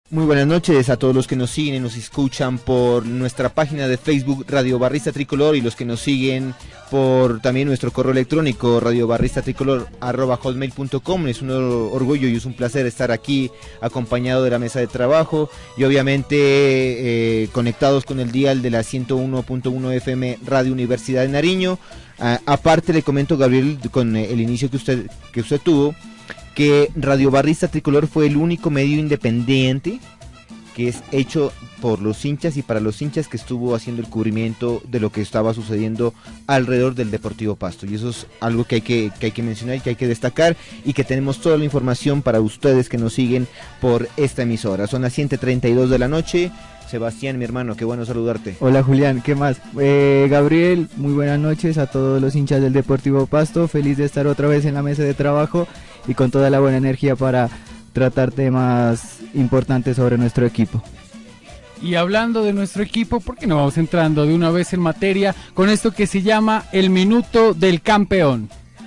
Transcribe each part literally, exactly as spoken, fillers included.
Muy buenas noches a todos los que nos siguen y nos escuchan por nuestra página de Facebook Radio Barrista Tricolor y los que nos siguen por también nuestro correo electrónico radiobarristatricolor arroba hotmail punto com. Es un orgullo y es un placer estar aquí acompañado de la mesa de trabajo y obviamente eh, conectados con el dial de la ciento uno punto uno F M Radio Universidad de Nariño. A, aparte le comento, Gabriel, con el inicio que usted, que usted tuvo, que Radio Barrista Tricolor fue el único medio independiente que es hecho por los hinchas y para los hinchas que estuvo haciendo el cubrimiento de lo que estaba sucediendo alrededor del Deportivo Pasto, y eso es algo que hay que, que hay que mencionar y que hay que destacar, y que tenemos toda la información para ustedes que nos siguen por esta emisora. Son las siete treinta y dos de la noche. Sebastián, mi hermano, qué bueno saludarte. Hola Julián, ¿qué más? Eh, Gabriel, muy buenas noches a todos los hinchas del Deportivo Pasto, feliz de estar otra vez en la mesa de trabajo y con toda la buena energía para tratar temas importantes sobre nuestro equipo. Y hablando de nuestro equipo, ¿por qué no vamos entrando de una vez en materia con esto que se llama el Minuto del Campeón?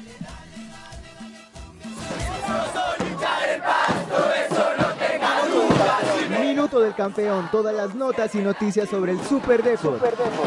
Minuto del Campeón, todas las notas y noticias sobre el Super Depor. Super Depor.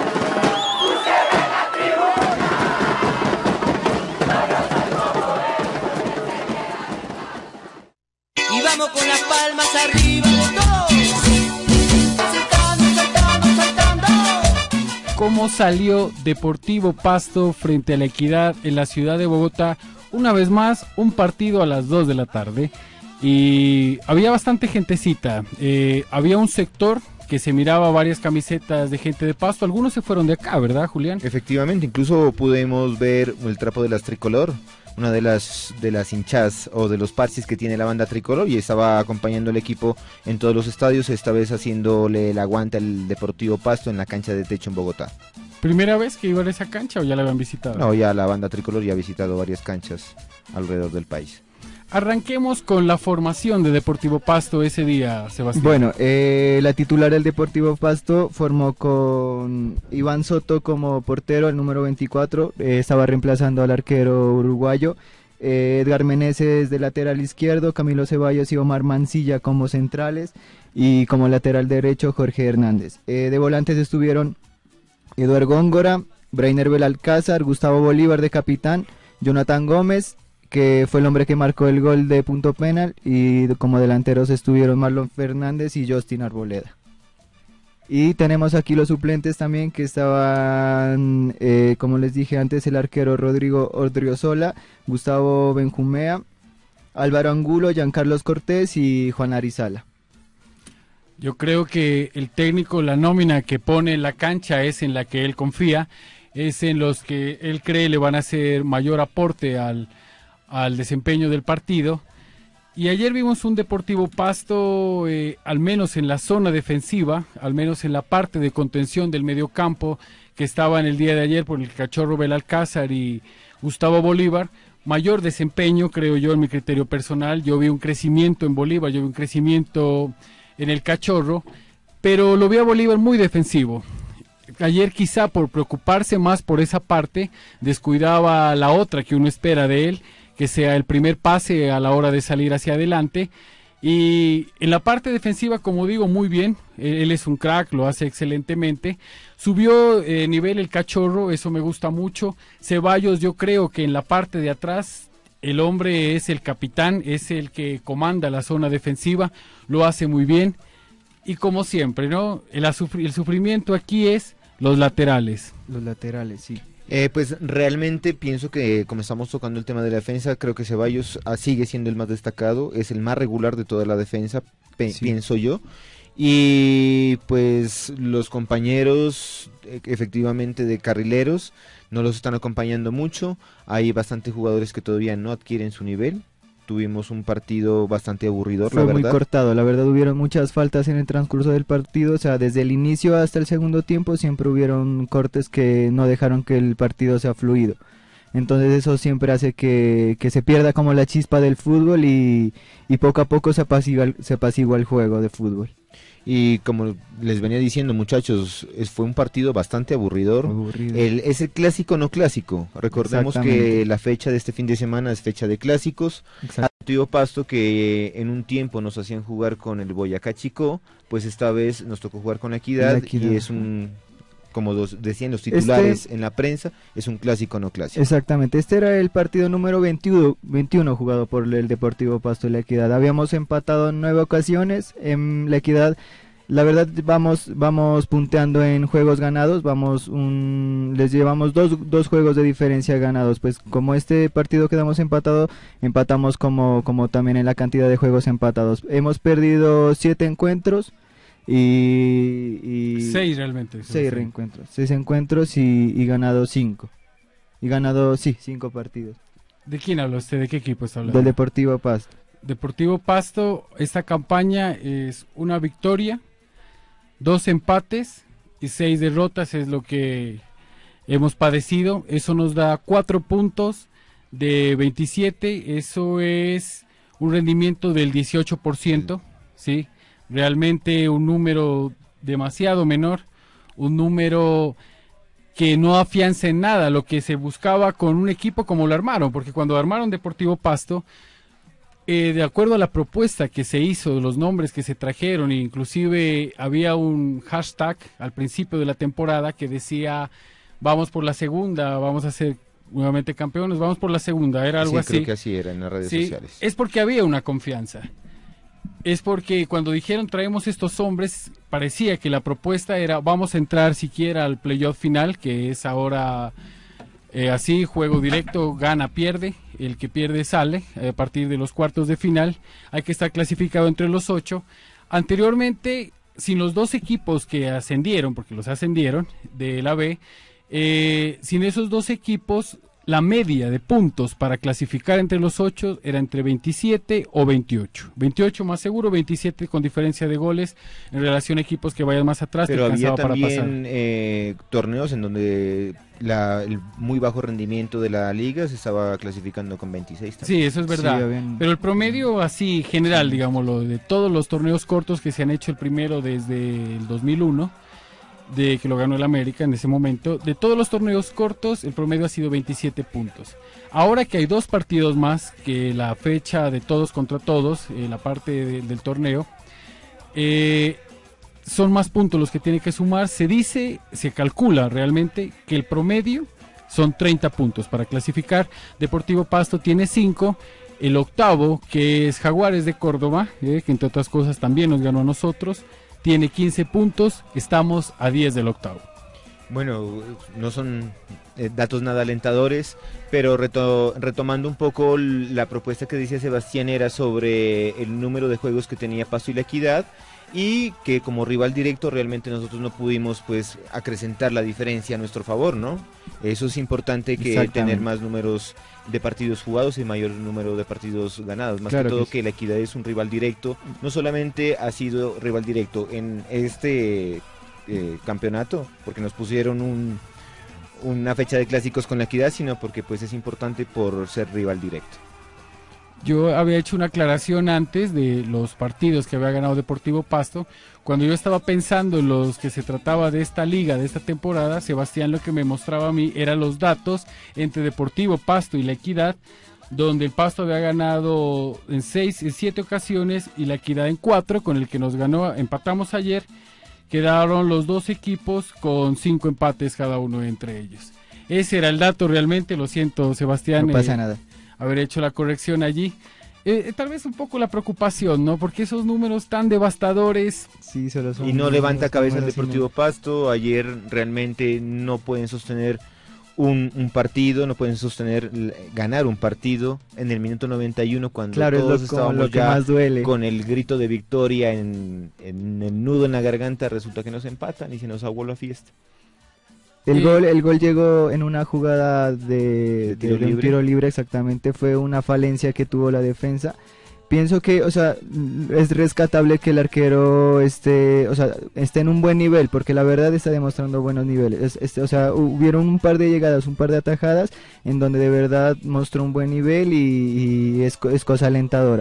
Y vamos con las palmas arriba de todos, saltando, saltando, saltando. ¿Cómo salió Deportivo Pasto frente a la Equidad en la ciudad de Bogotá? Una vez más, un partido a las dos de la tarde. Y había bastante gentecita, eh, había un sector que se miraba varias camisetas de gente de Pasto, algunos se fueron de acá, ¿verdad, Julián? Efectivamente, incluso pudimos ver el trapo de las Tricolor, una de las de las hinchas o de los parches que tiene la banda Tricolor, y estaba acompañando al equipo en todos los estadios, esta vez haciéndole el aguante al Deportivo Pasto en la cancha de techo en Bogotá. ¿Primera vez que iban a esa cancha o ya la habían visitado? No, ya la banda Tricolor ya ha visitado varias canchas alrededor del país. Arranquemos con la formación de Deportivo Pasto ese día, Sebastián. Bueno, eh, la titular del Deportivo Pasto formó con Iván Soto como portero, el número veinticuatro, eh, estaba reemplazando al arquero uruguayo, eh, Edgar Meneses de lateral izquierdo, Camilo Ceballos y Omar Mancilla como centrales, y como lateral derecho Jorge Hernández. Eh, de volantes estuvieron Eduardo Góngora, Brainer Belalcázar, Gustavo Bolívar de capitán, Jonathan Gómez, que fue el hombre que marcó el gol de punto penal, y como delanteros estuvieron Marlon Fernández y Justin Arboleda. Y tenemos aquí los suplentes también, que estaban, eh, como les dije antes, el arquero Rodrigo Ordriozola, Gustavo Benjumea, Álvaro Angulo, Giancarlos Cortés y Juan Arizala. Yo creo que el técnico, la nómina que pone en la cancha es en la que él confía, es en los que él cree le van a hacer mayor aporte al al desempeño del partido. Y ayer vimos un Deportivo Pasto, eh, al menos en la zona defensiva, al menos en la parte de contención del mediocampo, que estaba en el día de ayer por el Cachorro Belalcázar y Gustavo Bolívar, mayor desempeño, creo yo, en mi criterio personal. Yo vi un crecimiento en Bolívar, yo vi un crecimiento en el Cachorro, pero lo vi a Bolívar muy defensivo. Ayer quizá por preocuparse más por esa parte, descuidaba la otra que uno espera de él, que sea el primer pase a la hora de salir hacia adelante. Y en la parte defensiva, como digo, muy bien, él, él es un crack, lo hace excelentemente. Subió eh, nivel el Cachorro, eso me gusta mucho. Ceballos, yo creo que en la parte de atrás, el hombre es el capitán, es el que comanda la zona defensiva, lo hace muy bien. Y como siempre, ¿no? El, el sufrimiento aquí es los laterales. Los laterales, sí. Eh, pues realmente pienso que, como estamos tocando el tema de la defensa, creo que Ceballos ah, sigue siendo el más destacado, es el más regular de toda la defensa, pe- sí. pienso yo. Y pues los compañeros eh, efectivamente de carrileros no los están acompañando mucho, hay bastantes jugadores que todavía no adquieren su nivel. Tuvimos un partido bastante aburridor, Fue la verdad. muy cortado, la verdad hubieron muchas faltas en el transcurso del partido, o sea, desde el inicio hasta el segundo tiempo siempre hubieron cortes que no dejaron que el partido sea fluido. Entonces eso siempre hace que, que se pierda como la chispa del fútbol y, y poco a poco se apacigua, se apacigua el juego de fútbol. Y como les venía diciendo, muchachos, es, fue un partido bastante aburridor. Aburrido. El, es el clásico no clásico. Recordemos que la fecha de este fin de semana es fecha de clásicos. Exacto. Deportivo Pasto, que en un tiempo nos hacían jugar con el Boyacá Chico, pues esta vez nos tocó jugar con la Equidad, La Equidad. y es un, como dos, decían los titulares Este, en la prensa, es un clásico no clásico. Exactamente, este era el partido número veintiuno, veintiuno jugado por el Deportivo Pasto y la Equidad. Habíamos empatado en nueve ocasiones, en la Equidad, la verdad vamos vamos punteando en juegos ganados, vamos un, les llevamos dos, dos juegos de diferencia ganados, pues como este partido quedamos empatados, empatamos como, como también en la cantidad de juegos empatados. Hemos perdido siete encuentros y... y Seis realmente. seis reencuentros, seis encuentros y, y ganado cinco. Y ganado, sí, cinco partidos. ¿De quién habla usted? ¿De qué equipo está hablando? Del Deportivo Pasto. Deportivo Pasto, esta campaña es una victoria, dos empates y seis derrotas, es lo que hemos padecido. Eso nos da cuatro puntos de veintisiete, eso es un rendimiento del dieciocho por ciento, ¿sí? Realmente un número demasiado menor, un número que no afianza en nada lo que se buscaba con un equipo como lo armaron, porque cuando armaron Deportivo Pasto, Eh, de acuerdo a la propuesta que se hizo, de los nombres que se trajeron, inclusive había un hashtag al principio de la temporada que decía, vamos por la segunda, vamos a ser nuevamente campeones, vamos por la segunda, era algo Sí, así. creo que así era en las redes Sí, sociales. es porque había una confianza. Es porque cuando dijeron traemos estos hombres, parecía que la propuesta era, vamos a entrar siquiera al playoff final, que es ahora... Eh, así, juego directo, gana, pierde, el que pierde sale eh, a partir de los cuartos de final, hay que estar clasificado entre los ocho. Anteriormente, sin los dos equipos que ascendieron, porque los ascendieron de la B, eh, sin esos dos equipos, la media de puntos para clasificar entre los ocho era entre veintisiete o veintiocho. veintiocho más seguro, veintisiete con diferencia de goles en relación a equipos que vayan más atrás. Pero te había alcanzaba para pasar. también eh, torneos en donde la, el muy bajo rendimiento de la liga se estaba clasificando con veintiséis también. Sí, eso es verdad. Sí, habían- Pero el promedio así general, digámoslo, de todos los torneos cortos que se han hecho, el primero desde el dos mil uno, de que lo ganó el América en ese momento, de todos los torneos cortos el promedio ha sido veintisiete puntos. Ahora que hay dos partidos más que la fecha de todos contra todos, eh, la parte de- del torneo, eh, son más puntos los que tiene que sumar. Se dice, se calcula realmente que el promedio son treinta puntos para clasificar. Deportivo Pasto tiene cinco. El octavo, que es Jaguares de Córdoba, eh, que entre otras cosas también nos ganó a nosotros, tiene quince puntos. Estamos a diez del octavo. Bueno, no son eh, datos nada alentadores, pero reto- retomando un poco l- la propuesta que decía Sebastián era sobre el número de juegos que tenía Pasto y la Equidad, y que como rival directo realmente nosotros no pudimos pues acrecentar la diferencia a nuestro favor, ¿no? Eso es importante, que Exactamente. tener más números de partidos jugados y mayor número de partidos ganados, más Claro que todo que que, sí. la Equidad es un rival directo, no solamente ha sido rival directo en este eh, campeonato, porque nos pusieron un, una fecha de clásicos con la Equidad, sino porque pues es importante por ser rival directo. Yo había hecho una aclaración antes de los partidos que había ganado Deportivo Pasto. Cuando yo estaba pensando en los que se trataba de esta liga, de esta temporada, Sebastián lo que me mostraba a mí eran los datos entre Deportivo Pasto y la Equidad, donde el Pasto había ganado en seis, en siete ocasiones y la Equidad en cuatro, con el que nos ganó, empatamos ayer. Quedaron los dos equipos con cinco empates cada uno entre ellos. Ese era el dato realmente, lo siento Sebastián. No pasa eh, nada. haber hecho la corrección allí. Eh, tal vez un poco la preocupación, ¿no? Porque esos números tan devastadores, Sí, solo son Y no levanta los cabeza el números y no- Deportivo Pasto. Ayer realmente no pueden sostener un, un partido, no pueden sostener l- ganar un partido en el minuto noventa y uno, cuando Claro, es todos lo, como estábamos lo que ya más duele. con el grito de victoria en, en el nudo en la garganta. Resulta que nos empatan y se nos aguó la fiesta. El Eh, gol, el gol llegó en una jugada de, ¿De tiro de- de un libre? tiro libre, exactamente, fue una falencia que tuvo la defensa. Pienso que, o sea, es rescatable que el arquero esté, o sea, esté en un buen nivel, porque la verdad está demostrando buenos niveles. Es- este, o sea, hubieron un par de llegadas, un par de atajadas, en donde de verdad mostró un buen nivel y, y es, co- es cosa alentadora.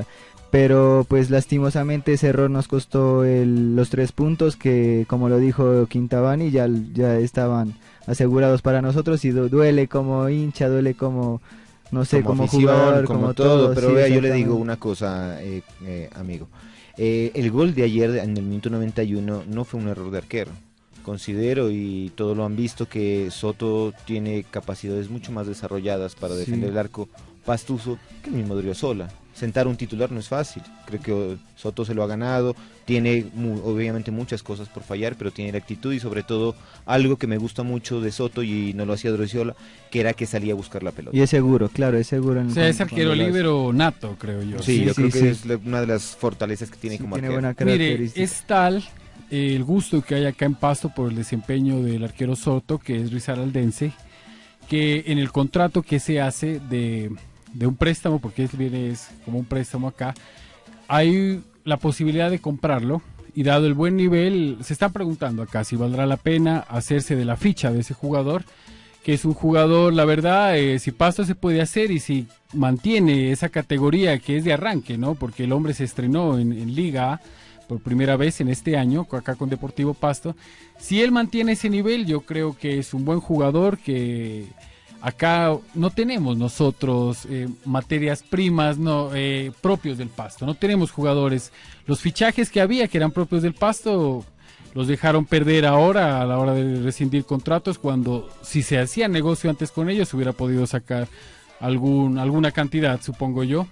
pero pues lastimosamente ese error nos costó el- los tres puntos que, como lo dijo Quintabani, ya, ya estaban asegurados para nosotros y du- duele como hincha, duele como, no sé, como, afición, jugador, como, como, todo, pero sí, vea, yo le exactamente. digo una cosa, eh, eh, amigo. Eh, el gol de ayer en el minuto noventa y uno no fue un error de arquero. Considero, y todos lo han visto, que Soto tiene capacidades mucho más desarrolladas para Sí. defender el arco Pastuso que el mismo Sola. Sentar un titular no es fácil. Creo que oh, Soto se lo ha ganado. Tiene mu- obviamente muchas cosas por fallar, pero tiene la actitud y sobre todo algo que me gusta mucho de Soto y no lo hacía Odriozola, que era que salía a buscar la pelota. Y es seguro, claro, es seguro. En O sea, es cuando- arquero cuando lo hace. líbero nato, creo yo. Sí, Sí, yo sí, creo que sí. es la- una de las fortalezas que tiene Sí, como tiene arquero. buena Mire, característica. es tal eh, el gusto que hay acá en Pasto por el desempeño del arquero Soto, que es Risaraldense, que en el contrato que se hace de, de un préstamo, porque es, viene es como un préstamo acá, hay la posibilidad de comprarlo y dado el buen nivel, se está preguntando acá si valdrá la pena hacerse de la ficha de ese jugador, que es un jugador, la verdad, eh, si Pasto se puede hacer y si mantiene esa categoría que es de arranque, ¿no? Porque el hombre se estrenó en, en Liga A por primera vez en este año, acá con Deportivo Pasto. Si él mantiene ese nivel, yo creo que es un buen jugador que acá no tenemos nosotros eh, materias primas no eh, propios del Pasto, no tenemos jugadores. Los fichajes que había que eran propios del Pasto los dejaron perder ahora a la hora de rescindir contratos, cuando si se hacía negocio antes con ellos se hubiera podido sacar algún, alguna cantidad, supongo yo.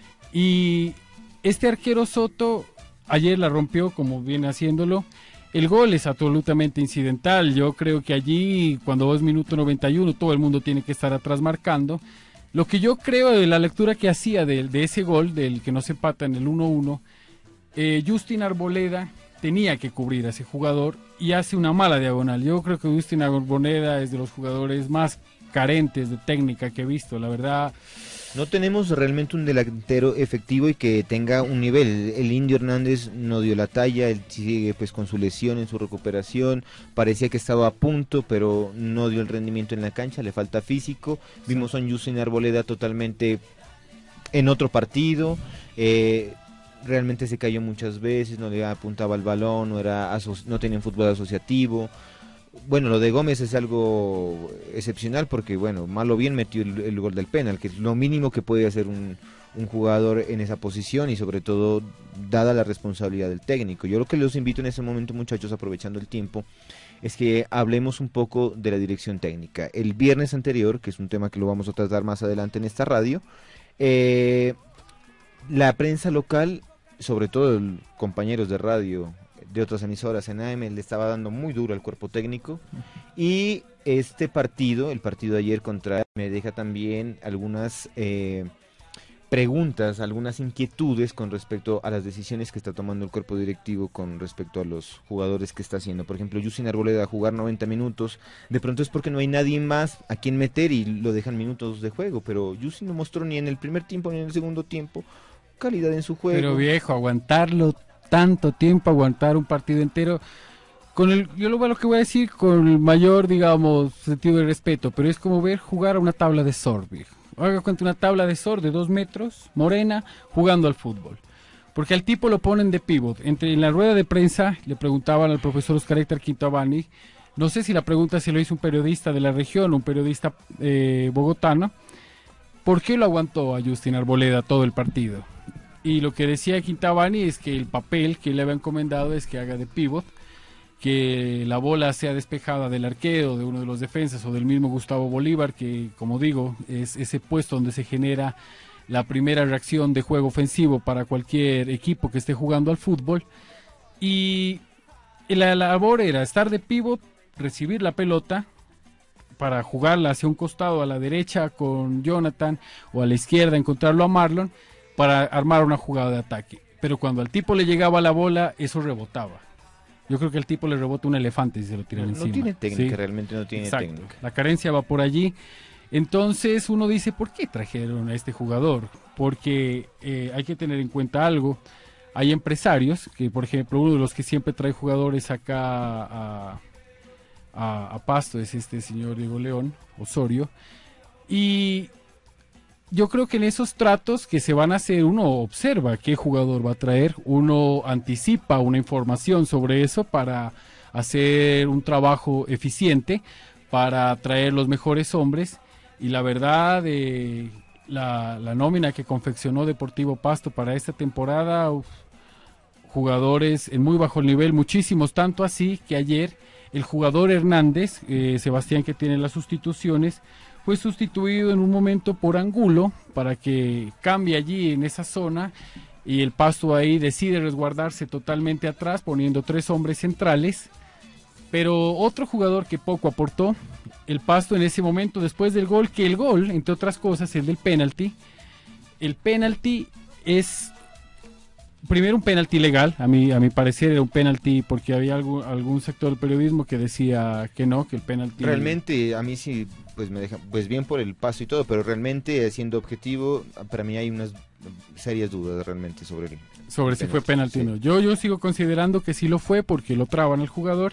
Y este arquero Soto ayer la rompió como viene haciéndolo. El gol es absolutamente incidental. Yo creo que allí, cuando es minuto noventa y uno, todo el mundo tiene que estar atrás marcando. Lo que yo creo de la lectura que hacía de, de ese gol, del que nos empata en el uno uno, eh, Justin Arboleda tenía que cubrir a ese jugador y hace una mala diagonal. Yo creo que Justin Arboleda es de los jugadores más carentes de técnica que he visto, la verdad. No tenemos realmente un delantero efectivo y que tenga un nivel. El Indio Hernández no dio la talla, él sigue pues con su lesión, en su recuperación, parecía que estaba a punto, pero no dio el rendimiento en la cancha, le falta físico. Vimos a un Justin Arboleda totalmente en otro partido, eh, realmente se cayó muchas veces, no le apuntaba al balón, no, era aso- no tenía un fútbol asociativo. Bueno, lo de Gómez es algo excepcional porque, bueno, mal o bien metió el, el gol del penal, que es lo mínimo que puede hacer un, un jugador en esa posición y sobre todo dada la responsabilidad del técnico. Yo lo que los invito en ese momento, muchachos, aprovechando el tiempo, es que hablemos un poco de la dirección técnica. El viernes anterior, que es un tema que lo vamos a tratar más adelante en esta radio, eh, la prensa local, sobre todo el, compañeros de radio de otras emisoras en A M, le estaba dando muy duro al cuerpo técnico y este partido, el partido de ayer contra me deja también algunas eh, preguntas, algunas inquietudes con respecto a las decisiones que está tomando el cuerpo directivo con respecto a los jugadores que está haciendo. Por ejemplo, Justin Arboleda jugar noventa minutos, de pronto es porque no hay nadie más a quien meter y lo dejan minutos de juego, pero Justin no mostró ni en el primer tiempo ni en el segundo tiempo calidad en su juego. Pero viejo, aguantarlo tanto tiempo, aguantar un partido entero, con el, yo lo, lo que voy a decir con el mayor, digamos, sentido de respeto, pero es como ver jugar a una tabla de surf, viejo. Haga cuenta, una tabla de surf de dos metros, morena, jugando al fútbol. Porque al tipo lo ponen de pivot. Entre, en la rueda de prensa le preguntaban al profesor Oscar Héctor Quintabani, no sé si la pregunta se lo hizo un periodista de la región, un periodista eh, bogotano, ¿por qué lo aguantó a Justin Arboleda todo el partido? Y lo que decía Quintabani es que el papel que le había encomendado es que haga de pivot, que la bola sea despejada del arquero, de uno de los defensas o del mismo Gustavo Bolívar, que como digo, es ese puesto donde se genera la primera reacción de juego ofensivo para cualquier equipo que esté jugando al fútbol. Y la labor era estar de pivot, recibir la pelota para jugarla hacia un costado, a la derecha con Jonathan, o a la izquierda encontrarlo a Marlon, para armar una jugada de ataque. Pero cuando al tipo le llegaba la bola, eso rebotaba. Yo creo que al tipo le rebota un elefante si se lo tiran no, encima. no tiene técnica, ¿sí? realmente no tiene Exacto. técnica. La carencia va por allí. Entonces uno dice, ¿por qué trajeron a este jugador? Porque eh, hay que tener en cuenta algo. Hay empresarios, que por ejemplo uno de los que siempre trae jugadores acá a, a, a Pasto es este señor Diego León Osorio. Y yo creo que en esos tratos que se van a hacer, uno observa qué jugador va a traer, uno anticipa una información sobre eso para hacer un trabajo eficiente, para traer los mejores hombres, y la verdad, eh, la, la nómina que confeccionó Deportivo Pasto para esta temporada, uf, jugadores en muy bajo nivel, muchísimos, tanto así que ayer el jugador Hernández, eh, Sebastián, que tiene las sustituciones, fue sustituido en un momento por Angulo para que cambie allí en esa zona, y el Pasto ahí decide resguardarse totalmente atrás poniendo tres hombres centrales. Pero otro jugador que poco aportó el Pasto en ese momento después del gol, que el gol, entre otras cosas, el del penalti, el penalti es primero un penalti legal, a mi, a mi parecer era un penalti porque había algún, algún sector del periodismo que decía que no, que el penalti... Realmente a mí sí, pues me deja, pues bien por el paso y todo, pero realmente siendo objetivo, para mí hay unas serias dudas realmente sobre el... Sobre el si fue penalti, penalti o sí. no. Yo, yo sigo considerando que sí lo fue porque lo traban al jugador,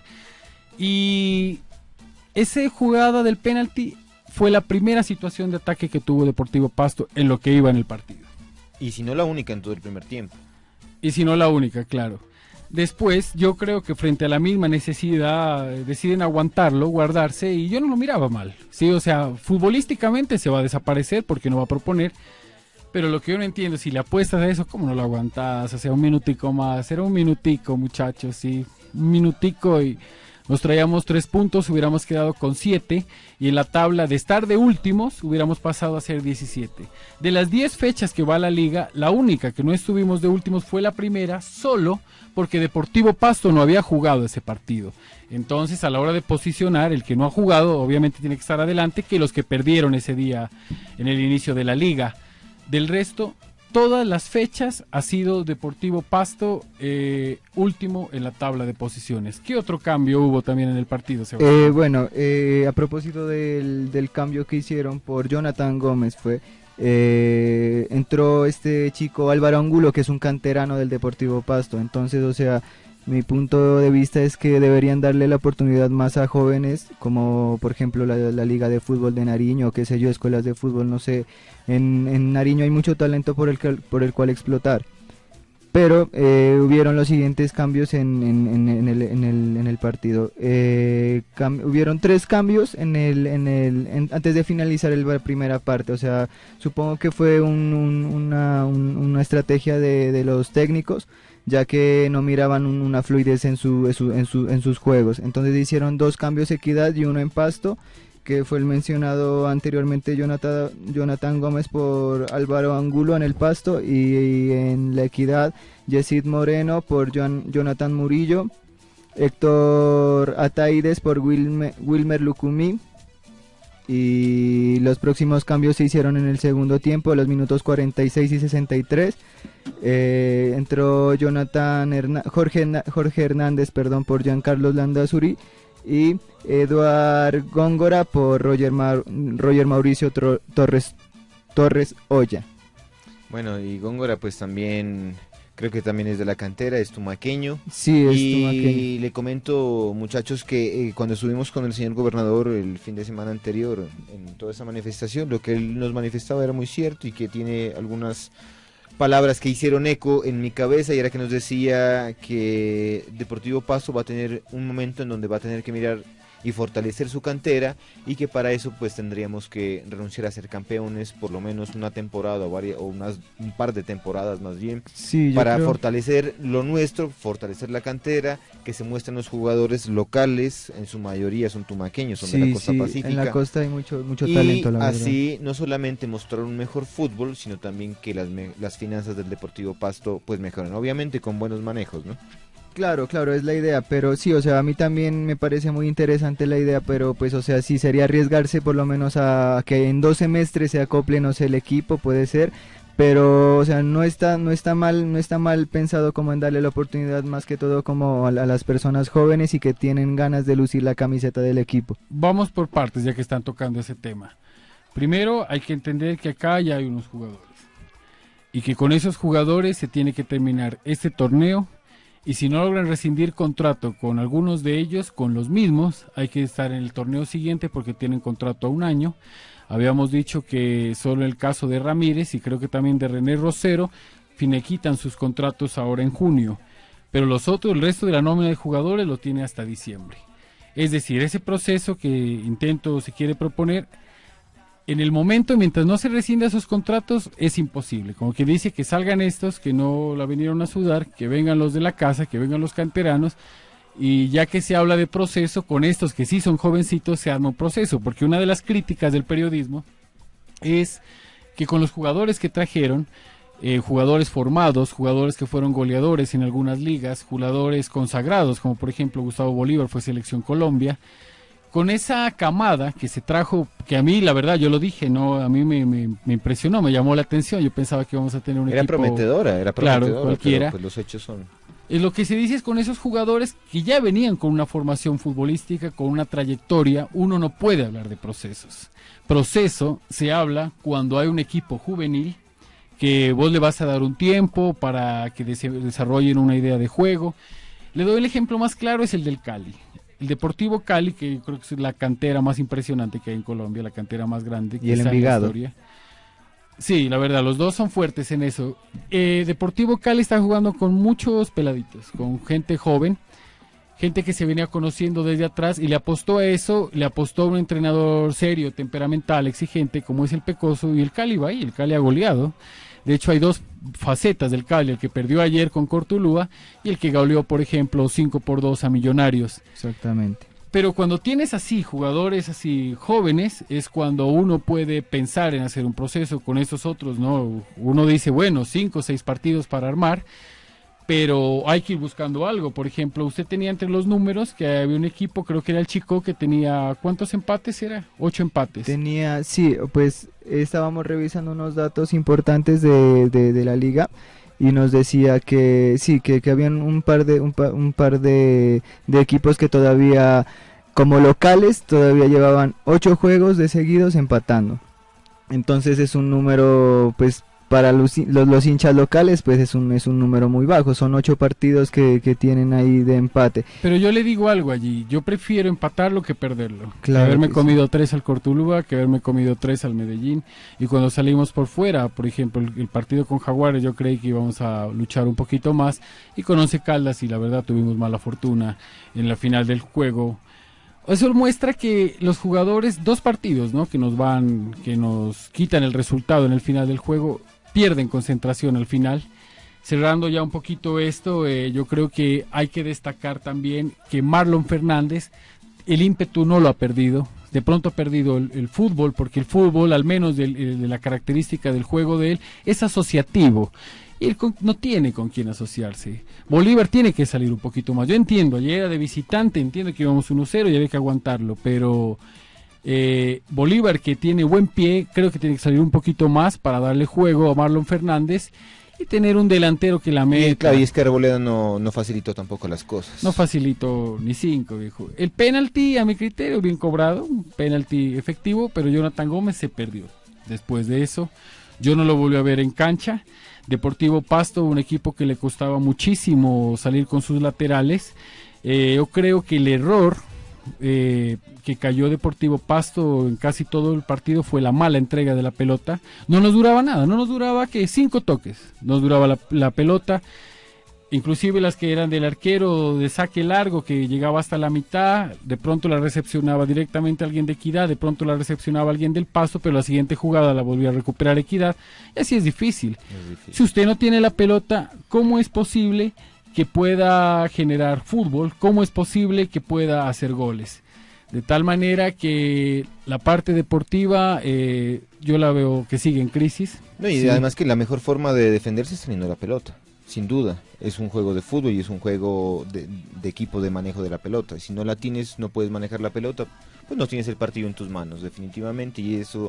y esa jugada del penalti fue la primera situación de ataque que tuvo Deportivo Pasto en lo que iba en el partido. Y si no la única en todo el primer tiempo. Y si no la única, claro. Después, yo creo que frente a la misma necesidad, eh, deciden aguantarlo, guardarse, y yo no lo miraba mal. Sí, o sea, futbolísticamente se va a desaparecer porque no va a proponer, pero lo que yo no entiendo, si le apuestas a eso, ¿cómo no lo aguantas? O sea, un minutico más, era un minutico, muchachos, sí, un minutico, y nos traíamos tres puntos, hubiéramos quedado con siete, y en la tabla de estar de últimos hubiéramos pasado a ser diecisiete. De las diez fechas que va la liga, la única que no estuvimos de últimos fue la primera, solo porque Deportivo Pasto no había jugado ese partido. Entonces, a la hora de posicionar, el que no ha jugado obviamente tiene que estar adelante que los que perdieron ese día en el inicio de la liga. Del resto, todas las fechas ha sido Deportivo Pasto eh, último en la tabla de posiciones. ¿Qué otro cambio hubo también en el partido, Sebastián? Eh, bueno, eh, a propósito del, del cambio que hicieron por Jonathan Gómez, fue eh, entró este chico Álvaro Angulo, que es un canterano del Deportivo Pasto. Entonces, o sea, mi punto de vista es que deberían darle la oportunidad más a jóvenes, como por ejemplo la, la Liga de Fútbol de Nariño, qué sé yo, escuelas de fútbol, no sé. En, en Nariño hay mucho talento por el, que, por el cual explotar. Pero eh, hubieron los siguientes cambios en, en, en, en, el, en, el, en el partido. Eh, cam hubieron tres cambios en el, en el, en, antes de finalizar el, la primera parte. O sea, supongo que fue un, un, una, un, una estrategia de, de los técnicos, ya que no miraban un, una fluidez en, su, en, su, en, su, en sus juegos. Entonces hicieron dos cambios de Equidad y uno en Pasto, que fue el mencionado anteriormente Jonathan, Jonathan Gómez por Álvaro Angulo en el Pasto, y, y en la Equidad Yesid Moreno por John, Jonathan Murillo, Héctor Ataides por Wilmer, Wilmer Lucumí. Y los próximos cambios se hicieron en el segundo tiempo, a los minutos cuarenta y seis y sesenta y tres. Eh, entró Jonathan Herna Jorge, Jorge Hernández perdón, por Giancarlos Landazuri, y Eduard Góngora por Roger, Ma Roger Mauricio Tro Torres, Torres Olla. Bueno, y Góngora pues también, creo que también es de la cantera, es tumaqueño. Sí, es y tumaqueño. le comento, muchachos, que eh, cuando estuvimos con el señor gobernador el fin de semana anterior en toda esa manifestación, lo que él nos manifestaba era muy cierto, y que tiene algunas palabras que hicieron eco en mi cabeza, y era que nos decía que Deportivo Pasto va a tener un momento en donde va a tener que mirar y fortalecer su cantera, y que para eso pues tendríamos que renunciar a ser campeones por lo menos una temporada o, varias, o unas, un par de temporadas más bien, Sí, yo para creo... fortalecer lo nuestro, fortalecer la cantera, que se muestren los jugadores locales, en su mayoría son tumaqueños, son sí, de la costa sí, pacífica. En la costa hay mucho, mucho Y talento, la verdad. así no solamente mostrar un mejor fútbol, sino también que las, las finanzas del Deportivo Pasto pues mejoren, obviamente con buenos manejos, ¿no? Claro, claro, es la idea, pero sí, o sea, a mí también me parece muy interesante la idea, pero pues, o sea, sí sería arriesgarse por lo menos a que en dos semestres se acople, no sé, el equipo, puede ser, pero, o sea, no está, no está mal, no está mal pensado como en darle la oportunidad más que todo como a, a las personas jóvenes y que tienen ganas de lucir la camiseta del equipo. Vamos por partes, ya que están tocando ese tema. Primero, hay que entender que acá ya hay unos jugadores, y que con esos jugadores se tiene que terminar este torneo, y si no logran rescindir contrato con algunos de ellos, con los mismos, hay que estar en el torneo siguiente porque tienen contrato a un año. Habíamos dicho que solo el caso de Ramírez y creo que también de René Rosero finiquitan sus contratos ahora en junio, pero los otros, el resto de la nómina de jugadores lo tiene hasta diciembre. Es decir, ese proceso que Intento se quiere proponer, en el momento, mientras no se rescinda esos contratos, es imposible. Como que dice que salgan estos, que no la vinieron a sudar, que vengan los de la casa, que vengan los canteranos, y ya que se habla de proceso, con estos que sí son jovencitos se arma un proceso, porque una de las críticas del periodismo es que con los jugadores que trajeron, eh, jugadores formados, jugadores que fueron goleadores en algunas ligas, jugadores consagrados, como por ejemplo Gustavo Bolívar fue selección Colombia, con esa camada que se trajo, que a mí la verdad yo lo dije, no, a mí me, me, me impresionó, me llamó la atención, yo pensaba que íbamos a tener un era equipo prometedora, era prometedora, claro, cualquiera. Pero, pues, los hechos son... Es lo que se dice es con esos jugadores que ya venían con una formación futbolística, con una trayectoria, uno no puede hablar de procesos. Proceso se habla cuando hay un equipo juvenil que vos le vas a dar un tiempo para que des- desarrollen una idea de juego. Le doy el ejemplo más claro, es el del Cali. El Deportivo Cali, que creo que es la cantera más impresionante que hay en Colombia, la cantera más grande. Y el quizá en la Envigado. historia. Sí, la verdad, los dos son fuertes en eso. Eh, Deportivo Cali está jugando con muchos peladitos, con gente joven, gente que se venía conociendo desde atrás y le apostó a eso, le apostó a un entrenador serio, temperamental, exigente, como es el Pecoso, y el Cali va ahí, el Cali ha goleado. De hecho, hay dos facetas del Cali, el que perdió ayer con Cortuluá y el que goleó, por ejemplo, cinco por dos a Millonarios. Exactamente. Pero cuando tienes así jugadores así jóvenes es cuando uno puede pensar en hacer un proceso con estos otros, ¿no? Uno dice, bueno, cinco o seis partidos para armar, pero hay que ir buscando algo. Por ejemplo, usted tenía entre los números que había un equipo, creo que era el Chico, que tenía, ¿cuántos empates era? Ocho empates. Tenía, sí, pues estábamos revisando unos datos importantes de, de, de la liga y nos decía que sí, que, que habían un par de un, pa, un par de, de equipos que todavía como locales todavía llevaban ocho juegos de seguidos empatando. Entonces es un número, pues para los, los, los hinchas locales, pues es un es un número muy bajo. Son ocho partidos que, que tienen ahí de empate. Pero yo le digo algo allí, yo prefiero empatarlo que perderlo. Claro que haberme que comido sí. tres al Cortuluá, que haberme comido tres al Medellín. Y cuando salimos por fuera, por ejemplo, el, el partido con Jaguares, yo creí que íbamos a luchar un poquito más. Y con Once Caldas, y la verdad tuvimos mala fortuna en la final del juego. Eso muestra que los jugadores, dos partidos, ¿no? que nos van, que nos quitan el resultado en el final del juego, pierden concentración al final. Cerrando ya un poquito esto, eh, yo creo que hay que destacar también que Marlon Fernández, el ímpetu no lo ha perdido, de pronto ha perdido el, el fútbol, porque el fútbol, al menos de, de la característica del juego de él, es asociativo. Y él con, no tiene con quién asociarse. Bolívar tiene que salir un poquito más. Yo entiendo, ayer era de visitante, entiendo que íbamos uno cero y había que aguantarlo, pero eh, Bolívar, que tiene buen pie, creo que tiene que salir un poquito más para darle juego a Marlon Fernández y tener un delantero que la meta. Y, claro, y es que Arboleda no, no facilitó tampoco las cosas. No facilitó ni cinco, viejo. El penalti, a mi criterio, bien cobrado, un penalti efectivo, pero Jonathan Gómez se perdió. Después de eso, yo no lo volví a ver en cancha. Deportivo Pasto, un equipo que le costaba muchísimo salir con sus laterales. Eh, yo creo que el error eh, que cayó Deportivo Pasto en casi todo el partido fue la mala entrega de la pelota. No nos duraba nada, no nos duraba que cinco toques, nos duraba la, la pelota. Inclusive las que eran del arquero de saque largo, que llegaba hasta la mitad, de pronto la recepcionaba directamente alguien de Equidad, de pronto la recepcionaba alguien del Pasto, pero la siguiente jugada la volvía a recuperar Equidad, y así es difícil. Es difícil. Si usted no tiene la pelota, ¿cómo es posible que pueda generar fútbol? ¿Cómo es posible que pueda hacer goles? De tal manera que la parte deportiva, eh, yo la veo que sigue en crisis. No, y Sí. además que la mejor forma de defenderse es teniendo la pelota. Sin duda, es un juego de fútbol y es un juego de, de equipo de manejo de la pelota. Si no la tienes, no puedes manejar la pelota, pues no tienes el partido en tus manos, definitivamente. Y eso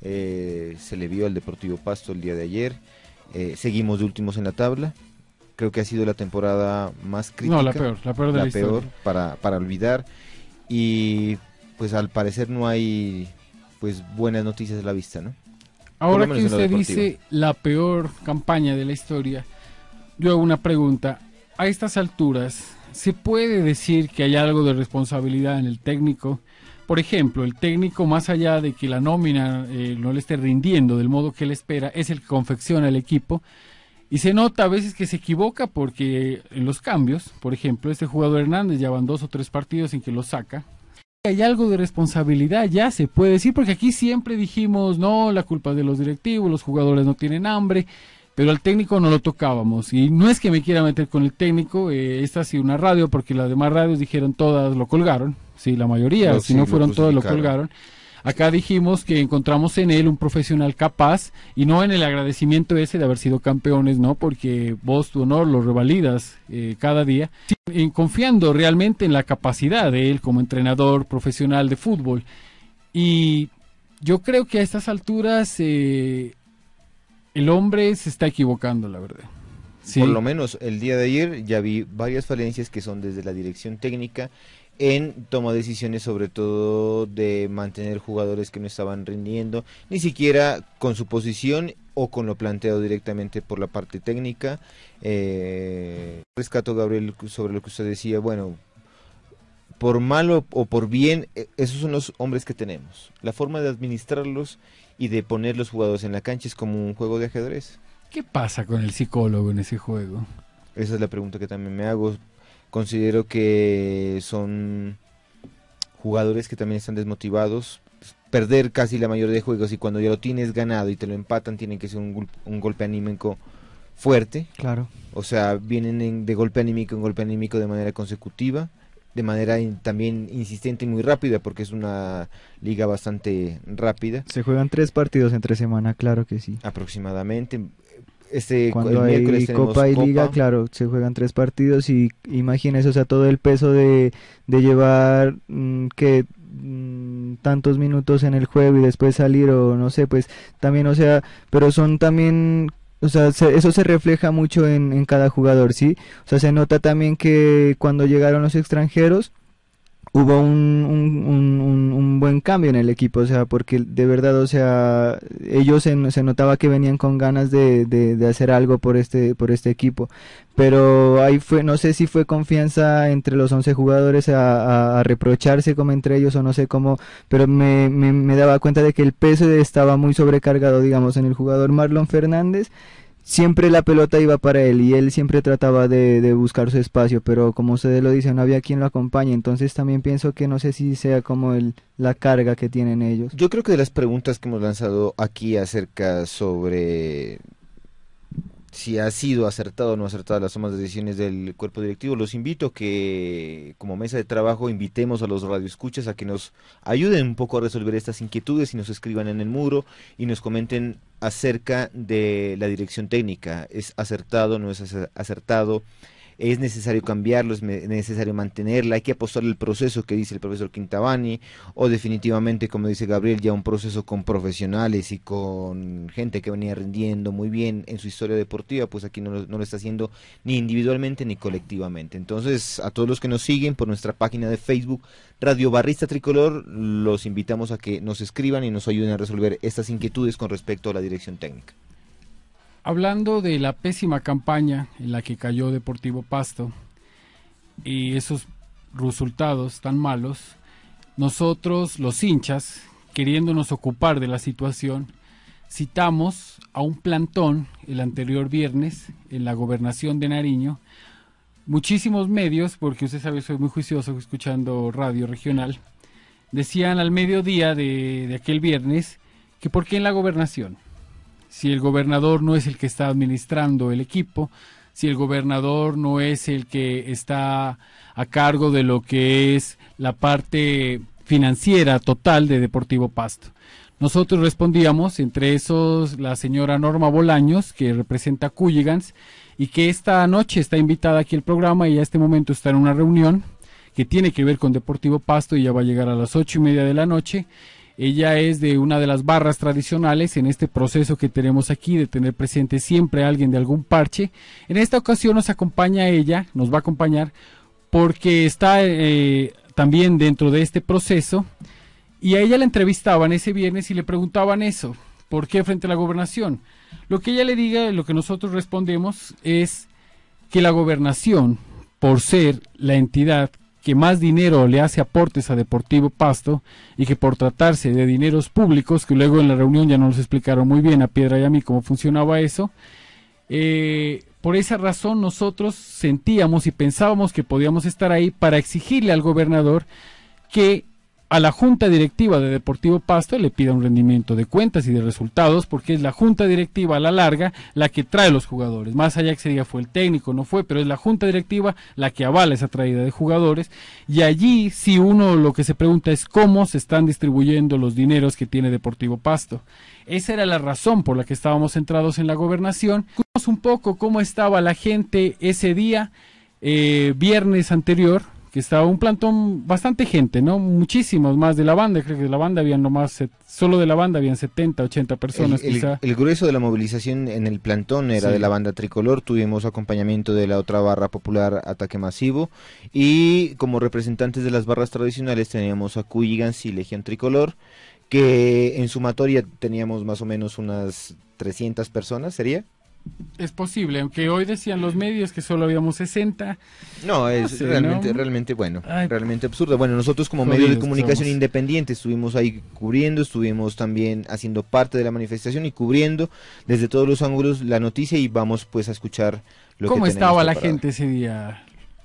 eh, se le vio al Deportivo Pasto el día de ayer. Eh, seguimos de últimos en la tabla. Creo que ha sido la temporada más crítica. No, la peor, la peor de la, la historia. peor para, para olvidar. Y pues al parecer no hay pues buenas noticias a la vista, ¿no? Ahora Por lo que menos en lo usted deportivo. dice la peor campaña de la historia, yo hago una pregunta. a estas alturas se puede decir que hay algo de responsabilidad en el técnico. Por ejemplo, el técnico, más allá de que la nómina eh, no le esté rindiendo del modo que él espera, es el que confecciona el equipo. Y se nota a veces que se equivoca porque en los cambios, por ejemplo, este jugador Hernández ya van dos o tres partidos en que lo saca. Hay algo de responsabilidad, ya se puede decir, porque aquí siempre dijimos, no, la culpa es de los directivos, los jugadores no tienen hambre, pero al técnico no lo tocábamos. Y no es que me quiera meter con el técnico, eh, esta ha sido una radio, porque las demás radios dijeron todas lo colgaron, sí, la mayoría, No, si sí, no fueron lo todas lo crucificaron. colgaron. Acá dijimos que encontramos en él un profesional capaz y no en el agradecimiento ese de haber sido campeones, ¿no? Porque vos, tu honor, lo revalidas eh, cada día, en confiando realmente en la capacidad de él como entrenador profesional de fútbol. Y yo creo que a estas alturas eh, el hombre se está equivocando, la verdad. Sí. Por lo menos el día de ayer ya vi varias falencias que son desde la dirección técnica en toma de decisiones, sobre todo de mantener jugadores que no estaban rindiendo, ni siquiera con su posición o con lo planteado directamente por la parte técnica. Eh, rescato, Gabriel, sobre lo que usted decía, bueno, por malo o por bien, eh, esos son los hombres que tenemos. La forma de administrarlos y de poner los jugadores en la cancha es como un juego de ajedrez. ¿Qué pasa con el psicólogo en ese juego? Esa es la pregunta que también me hago. Considero que son jugadores que también están desmotivados. Perder casi la mayoría de juegos y cuando ya lo tienes ganado y te lo empatan, tiene que ser un, gol- un golpe anímico fuerte. Claro. O sea, vienen en- de golpe anímico en golpe anímico de manera consecutiva, de manera in- también insistente y muy rápida, porque es una liga bastante rápida, Se juegan tres partidos entre semana, claro que sí. aproximadamente. Este, Cuando el hay miércoles tenemos Copa y Liga, claro, se juegan tres partidos y imagínese, o sea, todo el peso de, de llevar mm, que mm, tantos minutos en el juego y después salir o no sé, pues también, o sea, pero son también, o sea, se- eso se refleja mucho en, en cada jugador, ¿sí? O sea, se nota también que cuando llegaron los extranjeros hubo un, un, un, un- un buen cambio en el equipo, o sea, porque de verdad, o sea, ellos se, se notaba que venían con ganas de, de, de hacer algo por este, por este equipo, pero ahí fue, no sé si fue confianza entre los once jugadores a, a- a reprocharse como entre ellos o no sé cómo, pero me, me, me daba cuenta de que el peso estaba muy sobrecargado, digamos, en el jugador Marlon Fernández. Siempre la pelota iba para él y él siempre trataba de, de buscar su espacio, pero como ustedes lo dicen, no había quien lo acompañe, entonces también pienso que no sé si sea como el, la carga que tienen ellos. Yo creo que de las preguntas que hemos lanzado aquí acerca sobre si ha sido acertado o no acertada las tomas de decisiones del cuerpo directivo, los invito a que como mesa de trabajo invitemos a los radioescuchas a que nos ayuden un poco a resolver estas inquietudes y nos escriban en el muro y nos comenten acerca de la dirección técnica. ¿Es acertado, no es acer- acertado? ¿Es necesario cambiarlo? ¿Es me- necesario mantenerla? ¿Hay que apostar el proceso que dice el profesor Quintabani? ¿O definitivamente, como dice Gabriel, ya un proceso con profesionales y con gente que venía rindiendo muy bien en su historia deportiva? Pues aquí no, lo- no lo está haciendo ni individualmente ni colectivamente. Entonces, a todos los que nos siguen por nuestra página de Facebook, Radio Barrista Tricolor, los invitamos a que nos escriban y nos ayuden a resolver estas inquietudes con respecto a la dirección técnica. Hablando de la pésima campaña en la que cayó Deportivo Pasto y esos resultados tan malos, nosotros los hinchas, queriéndonos ocupar de la situación, citamos a un plantón el anterior viernes en la gobernación de Nariño. Muchísimos medios, porque usted sabe, soy muy juicioso escuchando radio regional, decían al mediodía de, de aquel viernes que por qué en la gobernación. Si el gobernador no es el que está administrando el equipo, si el gobernador no es el que está a cargo de lo que es la parte financiera total de Deportivo Pasto. Nosotros respondíamos, entre esos la señora Norma Bolaños, que representa a Cúlligans, y que esta noche está invitada aquí al programa y a este momento está en una reunión que tiene que ver con Deportivo Pasto y ya va a llegar a las ocho y media de la noche. Ella es de una de las barras tradicionales en este proceso que tenemos aquí de tener presente siempre a alguien de algún parche. En esta ocasión nos acompaña ella, nos va a acompañar porque está eh, también dentro de este proceso y a ella la entrevistaban ese viernes y le preguntaban eso, ¿por qué frente a la gobernación? Lo que ella le diga, lo que nosotros respondemos es que la gobernación, por ser la entidad que más dinero le hace aportes a Deportivo Pasto y que por tratarse de dineros públicos, que luego en la reunión ya nos explicaron muy bien a Piedra y a mí cómo funcionaba eso, eh, por esa razón nosotros sentíamos y pensábamos que podíamos estar ahí para exigirle al gobernador que a la junta directiva de Deportivo Pasto le pida un rendimiento de cuentas y de resultados, porque es la junta directiva a la larga la que trae los jugadores, más allá que ese día fue el técnico, no fue, pero es la junta directiva la que avala esa traída de jugadores, y allí sí uno lo que se pregunta es cómo se están distribuyendo los dineros que tiene Deportivo Pasto. Esa era la razón por la que estábamos centrados en la gobernación. Vimos un poco cómo estaba la gente ese día, eh, viernes anterior, que estaba un plantón, bastante gente, ¿no? Muchísimos más de la banda, creo que de la banda habían nomás, solo de la banda habían setenta, ochenta personas el, quizá. El, el grueso de la movilización en el plantón era sí. de la banda tricolor, tuvimos acompañamiento de la otra barra popular Ataque Masivo, y como representantes de las barras tradicionales teníamos a Cuyigans y Legión Tricolor, que en sumatoria teníamos más o menos unas trescientas personas, ¿sería? Es posible, aunque hoy decían los medios que solo habíamos sesenta. No, es no sé, realmente, ¿no? realmente bueno, Ay, realmente absurdo. Bueno, nosotros como medio de comunicación somos. independiente estuvimos ahí cubriendo, estuvimos también haciendo parte de la manifestación y cubriendo desde todos los ángulos la noticia, y vamos pues a escuchar lo que ¿Cómo tenemos estaba preparado. La gente ese día?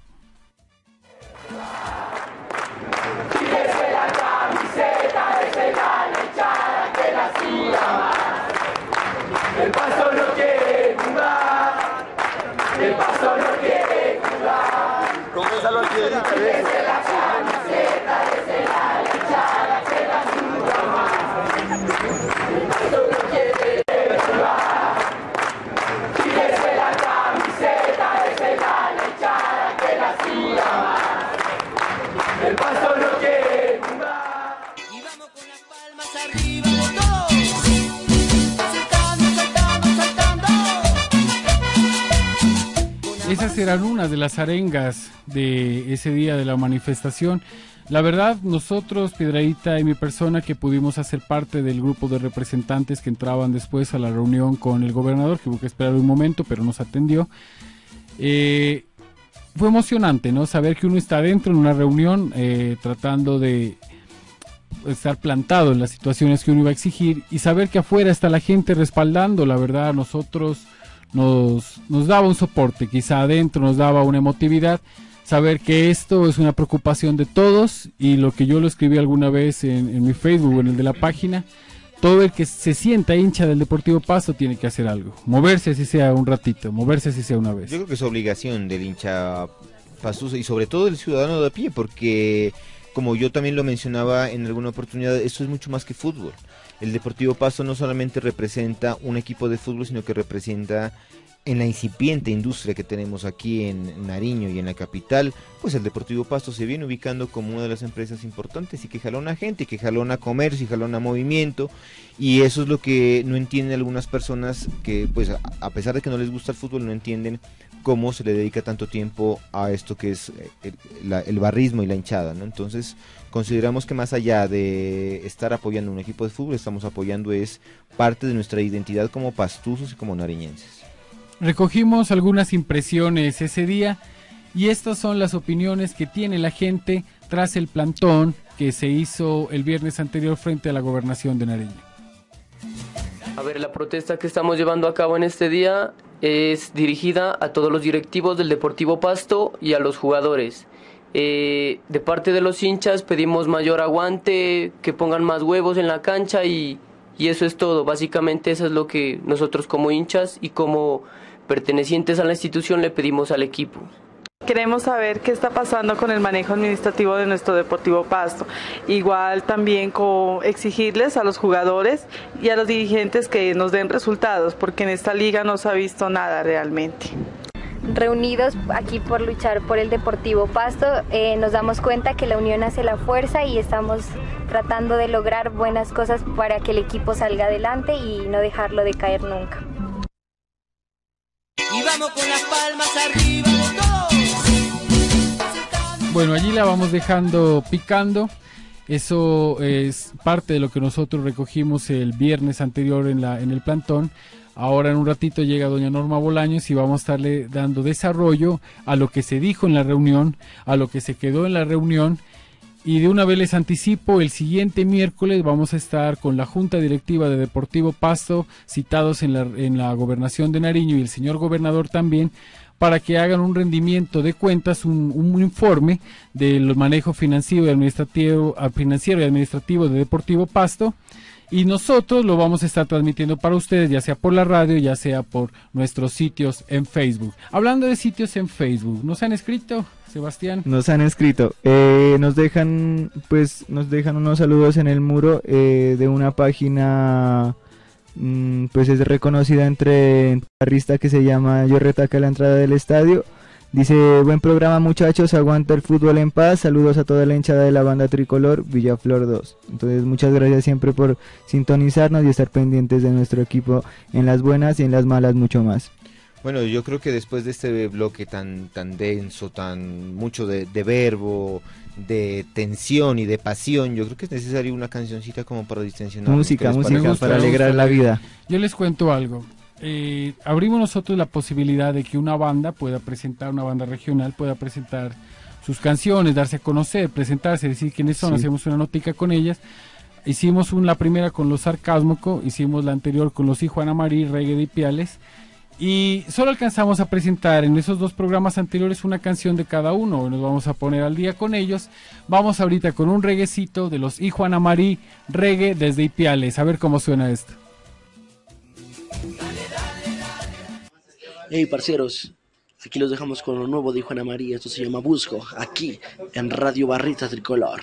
El Pasto no quiere jugar, el Pasto no quiere jugar. Confésalo aquí, desde la camiseta, desde la hinchada, que la suda más. El Pasto no quiere jugar, y desde la camiseta, desde la hinchada, que la suda más. El Pasto no quiere jugar. Y vamos con las palmas arriba de todos. Esas eran unas de las arengas de ese día de la manifestación. La verdad, nosotros, Piedradita y mi persona, que pudimos hacer parte del grupo de representantes que entraban después a la reunión con el gobernador, que hubo que esperar un momento, pero nos atendió, eh, fue emocionante, ¿no? Saber que uno está dentro en una reunión eh, tratando de estar plantado en las situaciones que uno iba a exigir, y saber que afuera está la gente respaldando. La verdad, nosotros nos, nos daba un soporte, quizá adentro nos daba una emotividad, saber que esto es una preocupación de todos, y lo que yo lo escribí alguna vez en, en mi Facebook, en el de la página, todo el que se sienta hincha del Deportivo Pasto tiene que hacer algo, moverse así sea un ratito, moverse así sea una vez. Yo creo que es obligación del hincha pastuso y sobre todo del ciudadano de a pie, porque como yo también lo mencionaba en alguna oportunidad, esto es mucho más que fútbol. El Deportivo Pasto no solamente representa un equipo de fútbol, sino que representa, en la incipiente industria que tenemos aquí en Nariño y en la capital, pues el Deportivo Pasto se viene ubicando como una de las empresas importantes y que jalona gente, que jalona comercio y jalona movimiento, y eso es lo que no entienden algunas personas que, pues a, a pesar de que no les gusta el fútbol, no entienden cómo se le dedica tanto tiempo a esto que es el, la, el barrismo y la hinchada, ¿no? Entonces consideramos que más allá de estar apoyando un equipo de fútbol, estamos apoyando es parte de nuestra identidad como pastusos y como nariñenses. Recogimos algunas impresiones ese día y estas son las opiniones que tiene la gente tras el plantón que se hizo el viernes anterior frente a la gobernación de Nariño. A ver, la protesta que estamos llevando a cabo en este día es dirigida a todos los directivos del Deportivo Pasto y a los jugadores. Eh, de parte de los hinchas pedimos mayor aguante, que pongan más huevos en la cancha y, y eso es todo. Básicamente eso es lo que nosotros como hinchas y como pertenecientes a la institución le pedimos al equipo. Queremos saber qué está pasando con el manejo administrativo de nuestro Deportivo Pasto. Igual también con exigirles a los jugadores y a los dirigentes que nos den resultados, porque en esta liga no se ha visto nada realmente. Reunidos aquí por luchar por el Deportivo Pasto, eh, nos damos cuenta que la unión hace la fuerza y estamos tratando de lograr buenas cosas para que el equipo salga adelante y no dejarlo de caer nunca. Y vamos con las palmas arriba de todos. Bueno, allí la vamos dejando picando. Eso es parte de lo que nosotros recogimos el viernes anterior en, la, en el plantón. Ahora en un ratito llega doña Norma Bolaños y vamos a estarle dando desarrollo a lo que se dijo en la reunión, a lo que se quedó en la reunión. Y de una vez les anticipo, el siguiente miércoles vamos a estar con la Junta Directiva de Deportivo Pasto, citados en la, en la Gobernación de Nariño y el señor gobernador también, para que hagan un rendimiento de cuentas, un, un informe del manejo financiero y administrativo, financiero y administrativo de Deportivo Pasto. Y nosotros lo vamos a estar transmitiendo para ustedes, ya sea por la radio, ya sea por nuestros sitios en Facebook. Hablando de sitios en Facebook, ¿nos han escrito, Sebastián? Nos han escrito, eh, nos dejan, pues, nos dejan unos saludos en el muro eh, de una página, mmm, pues es reconocida entre barrista que se llama Yo Retaca a la entrada del estadio. Dice, buen programa muchachos, aguanta el fútbol en paz, saludos a toda la hinchada de la banda tricolor, Villaflor dos. Entonces muchas gracias siempre por sintonizarnos y estar pendientes de nuestro equipo en las buenas y en las malas mucho más. Bueno, yo creo que después de este bloque tan tan denso, tan mucho de, de verbo, de tensión y de pasión, yo creo que es necesaria una cancioncita como para distensionar. Música, música, gusta, para alegrar la vida. Yo les cuento algo. Eh, abrimos nosotros la posibilidad de que una banda pueda presentar, una banda regional pueda presentar sus canciones, darse a conocer, presentarse, decir quiénes son, sí. Hacemos una notica con ellas. Hicimos un, la primera con los Sarcásmico, hicimos la anterior con los Hijuana Marí, Reggae de Ipiales, y solo alcanzamos a presentar en esos dos programas anteriores una canción de cada uno. Nos vamos a poner al día con ellos. Vamos ahorita con un reguecito de los Hijuana Marí, Reggae desde Ipiales, a ver cómo suena esto. Hey parceros, aquí los dejamos con lo nuevo de Juana María, esto se llama Busco, aquí en Radio Barrista Tricolor.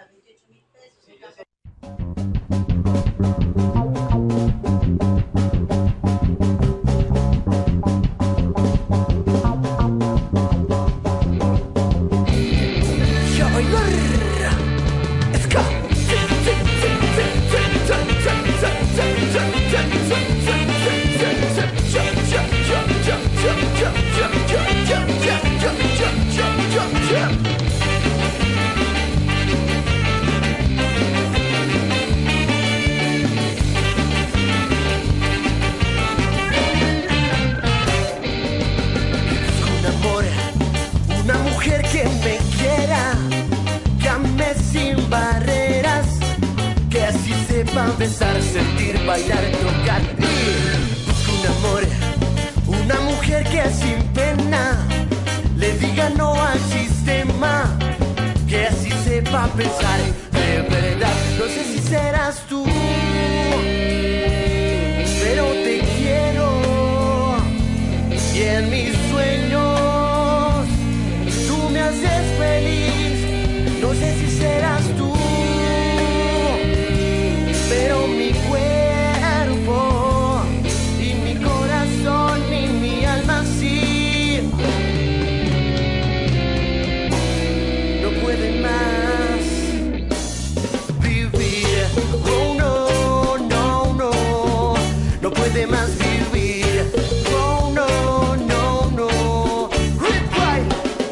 Besar, sentir, bailar, tocar y busco un amor, una mujer que sin pena le diga no al sistema, que así sepa pensar de verdad. No sé si serás tú, pero te quiero y en mis sueños tú me haces feliz. No sé si serás tú, pero mi cuerpo y mi corazón y mi alma sí no pueden más vivir. Oh no, no, no, no puede más vivir. Oh no, no, no. Replay.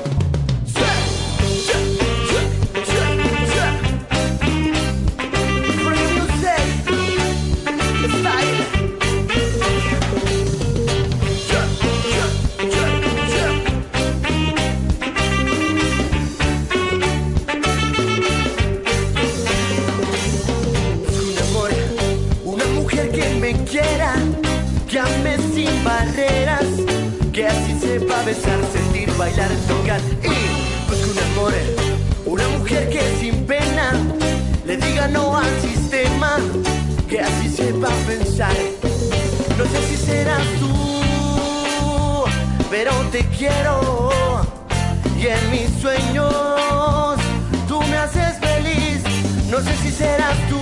Que así sepa besar, sentir, bailar, tocar y busco un amor, una mujer que sin pena le diga no al sistema, que así sepa pensar. No sé si serás tú, pero te quiero y en mis sueños tú me haces feliz. No sé si serás tú,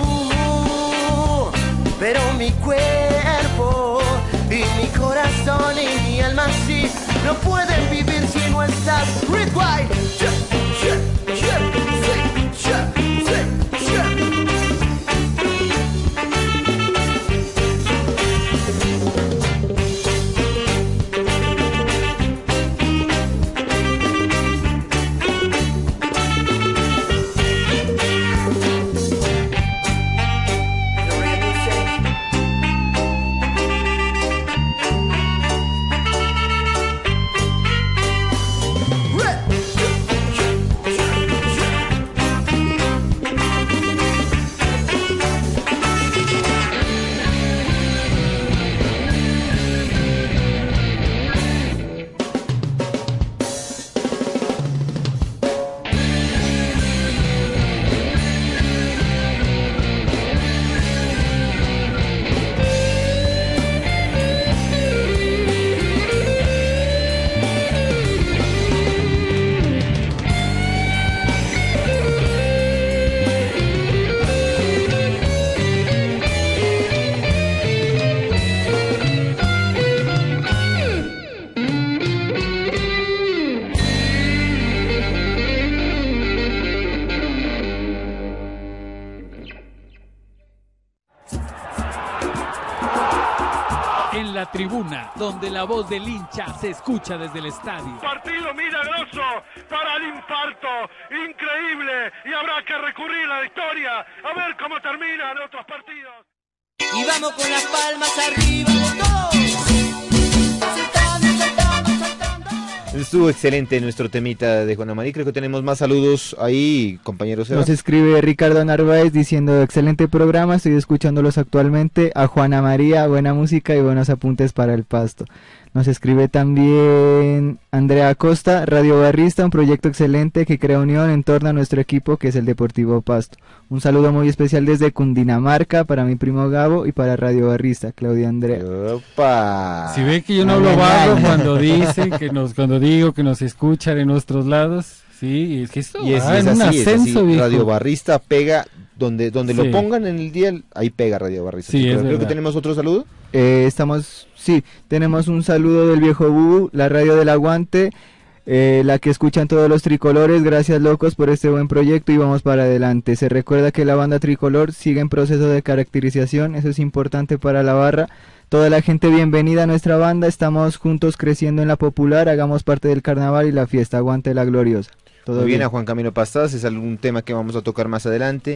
pero mi cuerpo y mi corazón y mi alma sí no pueden vivir si no estás. Red, white, yeah, yeah, yeah, yeah, yeah, yeah. tribuna, donde la voz del hincha se escucha desde el estadio. Partido milagroso para el infarto, increíble, y habrá que recurrir a la historia a ver cómo terminan otros partidos. Y vamos con las palmas arriba de todos. Estuvo excelente nuestro temita de Juana María. Creo que tenemos más saludos ahí, compañeros. Nos escribe Ricardo Narváez diciendo: excelente programa, estoy escuchándolos actualmente. A Juana María, buena música y buenos apuntes para el Pasto. Nos escribe también Andrea Acosta: Radio Barrista, un proyecto excelente que crea unión en torno a nuestro equipo que es el Deportivo Pasto. Un saludo muy especial desde Cundinamarca para mi primo Gabo y para Radio Barrista, Claudia Andrea. Opa. Si ve que yo no hablo barro cuando dicen que nos, cuando digo que nos escuchan en nuestros lados, sí, es que esto y es, va es en un así, ascenso, es así. viejo. Radio Barrista pega donde donde Sí. lo pongan en el día, ahí pega Radio Barrista. Sí, es Creo verdad. que tenemos otro saludo. Eh, estamos, sí, tenemos un saludo del viejo Bubu, la radio del aguante, eh, la que escuchan todos los tricolores. Gracias, locos, por este buen proyecto y vamos para adelante. Se recuerda que la banda tricolor sigue en proceso de caracterización, eso es importante para la barra. Toda la gente bienvenida a nuestra banda, estamos juntos creciendo en la popular, hagamos parte del carnaval y la fiesta, aguante la gloriosa. Todo Muy bien, bien. a Juan Camilo Pastas, es algún tema que vamos a tocar más adelante.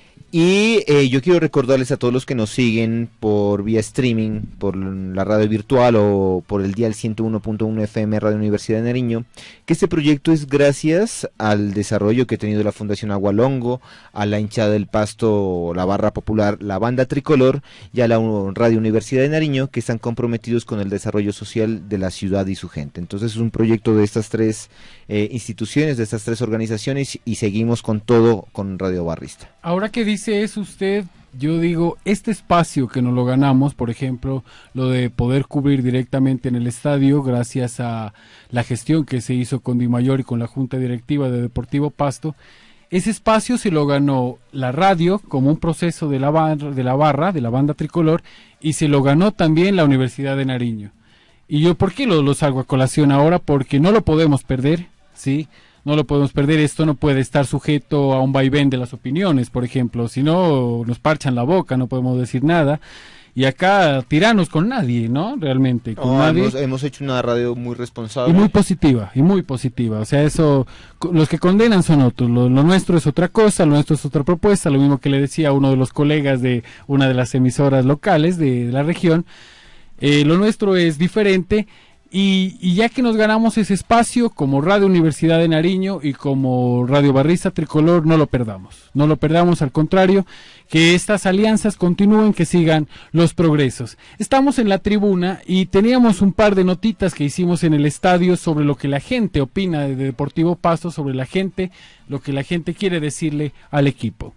Y eh, yo quiero recordarles a todos los que nos siguen por vía streaming, por la radio virtual o por el dial ciento uno punto uno F M Radio Universidad de Nariño, que este proyecto es gracias al desarrollo que ha tenido la Fundación Agualongo, a la hinchada del Pasto, la barra popular, la banda tricolor y a la Radio Universidad de Nariño, que están comprometidos con el desarrollo social de la ciudad y su gente. Entonces es un proyecto de estas tres eh, instituciones, de estas tres organizaciones, y seguimos con todo con Radio Barrista. Ahora que dice eso usted, yo digo, este espacio que nos lo ganamos, por ejemplo, lo de poder cubrir directamente en el estadio, gracias a la gestión que se hizo con Di Mayor y con la Junta Directiva de Deportivo Pasto, ese espacio se lo ganó la radio como un proceso de la, barra, de la barra, de la banda tricolor, y se lo ganó también la Universidad de Nariño. Y yo, ¿por qué lo, lo salgo a colación ahora? Porque no lo podemos perder, ¿sí? No lo podemos perder, esto no puede estar sujeto a un vaivén de las opiniones, por ejemplo, si no nos parchan la boca, no podemos decir nada, y acá tirarnos con nadie, ¿no? Realmente, con No, nadie. hemos, hemos hecho una radio muy responsable. Y muy positiva, y muy positiva, o sea, eso, co- los que condenan son otros, lo, lo nuestro es otra cosa, lo nuestro es otra propuesta, lo mismo que le decía a uno de los colegas de una de las emisoras locales de, de la región, eh, lo nuestro es diferente. Y, y ya que nos ganamos ese espacio como Radio Universidad de Nariño y como Radio Barrista Tricolor, no lo perdamos, no lo perdamos, al contrario, que estas alianzas continúen, que sigan los progresos. Estamos en la tribuna y teníamos un par de notitas que hicimos en el estadio sobre lo que la gente opina de Deportivo Pasto, sobre la gente, lo que la gente quiere decirle al equipo.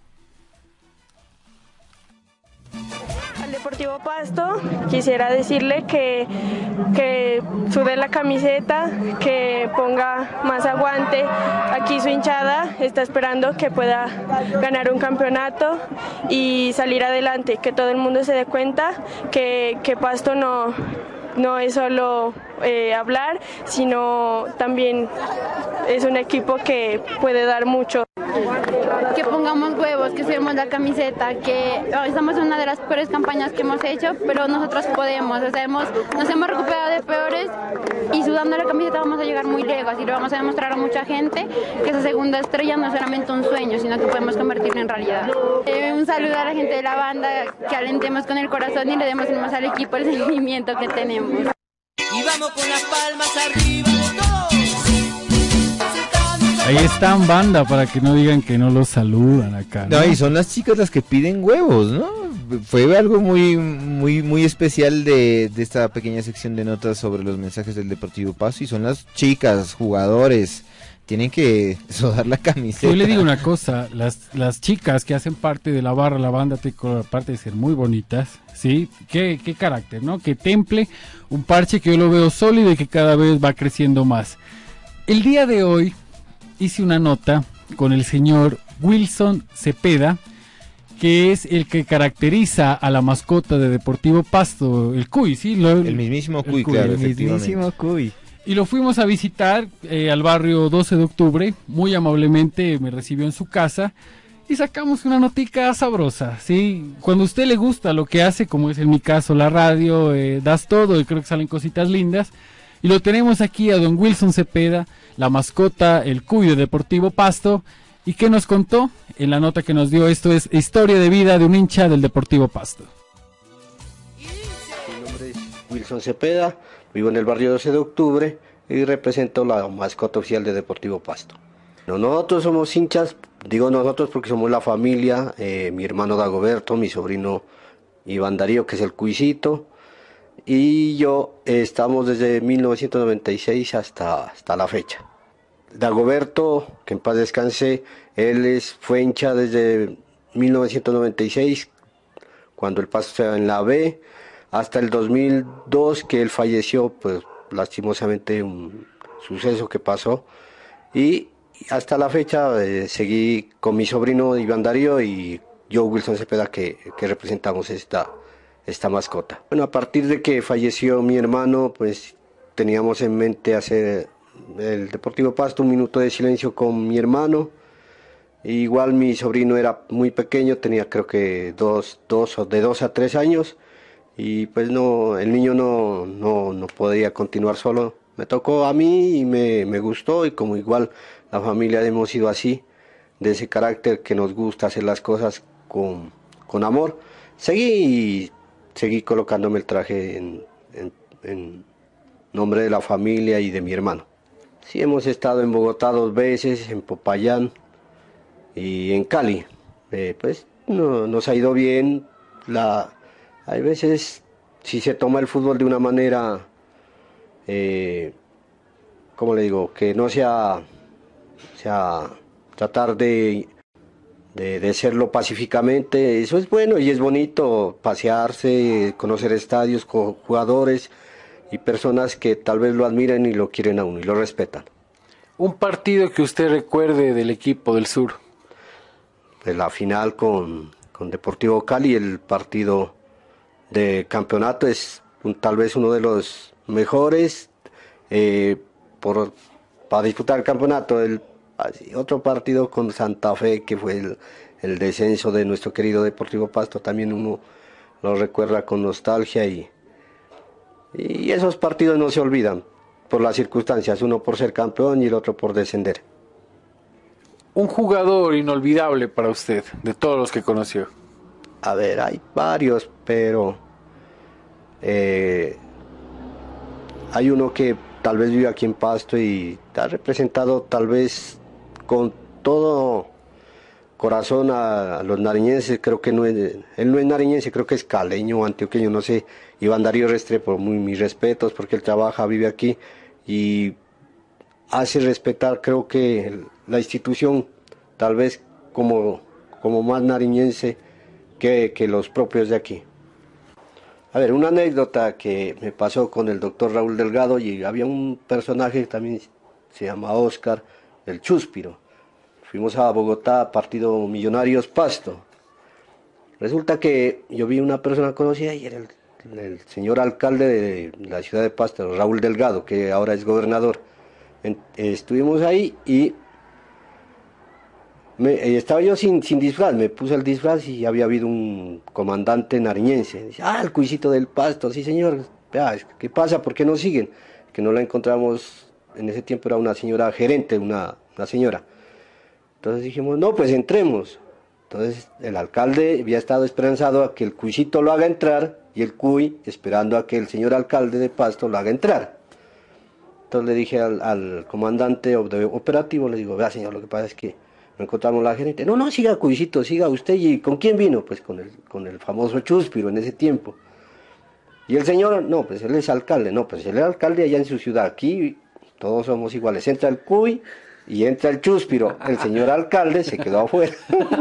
Deportivo Pasto, quisiera decirle que, que sude la camiseta, que ponga más aguante. Aquí su hinchada está esperando que pueda ganar un campeonato y salir adelante, que todo el mundo se dé cuenta que, que Pasto no, no es solo eh, hablar, sino también es un equipo que puede dar mucho. Que pongamos huevos, que subamos la camiseta, que oh, estamos en una de las peores campañas que hemos hecho, pero nosotros podemos, o sea, hemos, nos hemos recuperado de peores y sudando la camiseta vamos a llegar muy lejos y le vamos a demostrar a mucha gente que esa segunda estrella no es solamente un sueño, sino que podemos convertirlo en realidad. Eh, un saludo a la gente de la banda, que alentemos con el corazón y le demos más al equipo el sentimiento que tenemos. Y vamos con las palmas arriba de todos. Ahí están, banda, para que no digan que no los saludan acá, ¿no? No, y son las chicas las que piden huevos, ¿no? Fue algo muy muy muy especial de, de esta pequeña sección de notas sobre los mensajes del Deportivo Pasto, y son las chicas, jugadores, tienen que sudar la camiseta. Yo le digo una cosa, las, las chicas que hacen parte de la barra, la banda tricolor, aparte de ser muy bonitas, ¿sí? ¿Qué, qué carácter, ¿no? Que temple, un parche que yo lo veo sólido y que cada vez va creciendo más. El día de hoy hice una nota con el señor Wilson Cepeda, que es el que caracteriza a la mascota de Deportivo Pasto, el Cuy, ¿sí? Lo, el mismísimo Cuy, claro, el mismísimo Cuy. Y lo fuimos a visitar eh, al barrio doce de octubre, muy amablemente me recibió en su casa y sacamos una notica sabrosa, ¿sí? Cuando a usted le gusta lo que hace, como es en mi caso la radio, eh, das todo y creo que salen cositas lindas. Y lo tenemos aquí a don Wilson Cepeda, la mascota, el cuy de Deportivo Pasto. ¿Y qué nos contó? En la nota que nos dio, esto es historia de vida de un hincha del Deportivo Pasto. Mi nombre es Wilson Cepeda, vivo en el barrio doce de octubre y represento la mascota oficial de Deportivo Pasto. Nosotros somos hinchas, digo nosotros porque somos la familia, eh, mi hermano Dagoberto, mi sobrino Iván Darío, que es el cuisito, y yo eh, estamos desde mil novecientos noventa y seis hasta, hasta la fecha. Dagoberto, que en paz descanse, él es, fue hincha desde mil novecientos noventa y seis, cuando el Pasto estaba en la B, hasta el dos mil dos, que él falleció, pues lastimosamente un suceso que pasó, y hasta la fecha eh, seguí con mi sobrino Iván Darío y yo, Wilson Cepeda, que, que representamos esta, esta mascota. Bueno, a partir de que falleció mi hermano, pues teníamos en mente hacer el Deportivo Pasto un minuto de silencio con mi hermano. Igual mi sobrino era muy pequeño, tenía creo que dos, dos, de dos a tres años, y pues no, el niño no, no, no podía continuar solo. Me tocó a mí y me, me gustó, y como igual la familia hemos sido así, de ese carácter que nos gusta hacer las cosas con, con amor, seguí, seguí colocándome el traje en, en, en nombre de la familia y de mi hermano. Sí, hemos estado en Bogotá dos veces, en Popayán y en Cali. Eh, pues no, nos ha ido bien. La, hay veces, si se toma el fútbol de una manera, eh, ¿cómo le digo? Que no sea, sea tratar de, de, de hacerlo pacíficamente. Eso es bueno y es bonito, pasearse, conocer estadios, jugadores y personas que tal vez lo admiren y lo quieren a uno y lo respetan. Un partido que usted recuerde del equipo del sur. Pues la final con, con Deportivo Cali, el partido de campeonato es un, tal vez uno de los mejores eh, por, para disputar el campeonato. El, otro partido con Santa Fe, que fue el, el descenso de nuestro querido Deportivo Pasto, también uno lo recuerda con nostalgia, y Y esos partidos no se olvidan por las circunstancias, uno por ser campeón y el otro por descender. Un jugador inolvidable para usted, de todos los que conoció. A ver, hay varios, pero eh, hay uno que tal vez vive aquí en Pasto y ha representado tal vez con todo corazón a, a los nariñenses. Creo que no es, él no es nariñense, creo que es caleño o antioqueño, no sé. Iván Darío Restrepo, muy mis respetos, porque él trabaja, vive aquí y hace respetar, creo que la institución, tal vez como, como más nariñense que, que los propios de aquí. A ver, una anécdota que me pasó con el doctor Raúl Delgado, y había un personaje que también se llama Oscar, el Chúspiro. Fuimos a Bogotá, partido Millonarios Pasto. Resulta que yo vi una persona conocida y era el el señor alcalde de la ciudad de Pasto, Raúl Delgado, que ahora es gobernador. En, estuvimos ahí y me, estaba yo sin, sin disfraz, me puse el disfraz y había habido un comandante nariñense. Dice, ah, el cuisito del Pasto, sí señor. Ah, ¿qué pasa? ¿Por qué no siguen? Que no la encontramos, en ese tiempo era una señora gerente, una, una señora. Entonces dijimos, no, pues entremos. Entonces el alcalde había estado esperanzado a que el cuisito lo haga entrar, y el cuy esperando a que el señor alcalde de Pasto lo haga entrar. Entonces le dije al, al comandante operativo, le digo, vea señor, lo que pasa es que no encontramos la gerente. No, no, siga cuisito, siga usted. ¿Y con quién vino? Pues con el, con el famoso Chúspiro en ese tiempo. Y el señor, no, pues él es alcalde. No, pues él es alcalde allá en su ciudad. Aquí todos somos iguales. Entra el cuy y entra el Chúspiro. El señor alcalde se quedó afuera.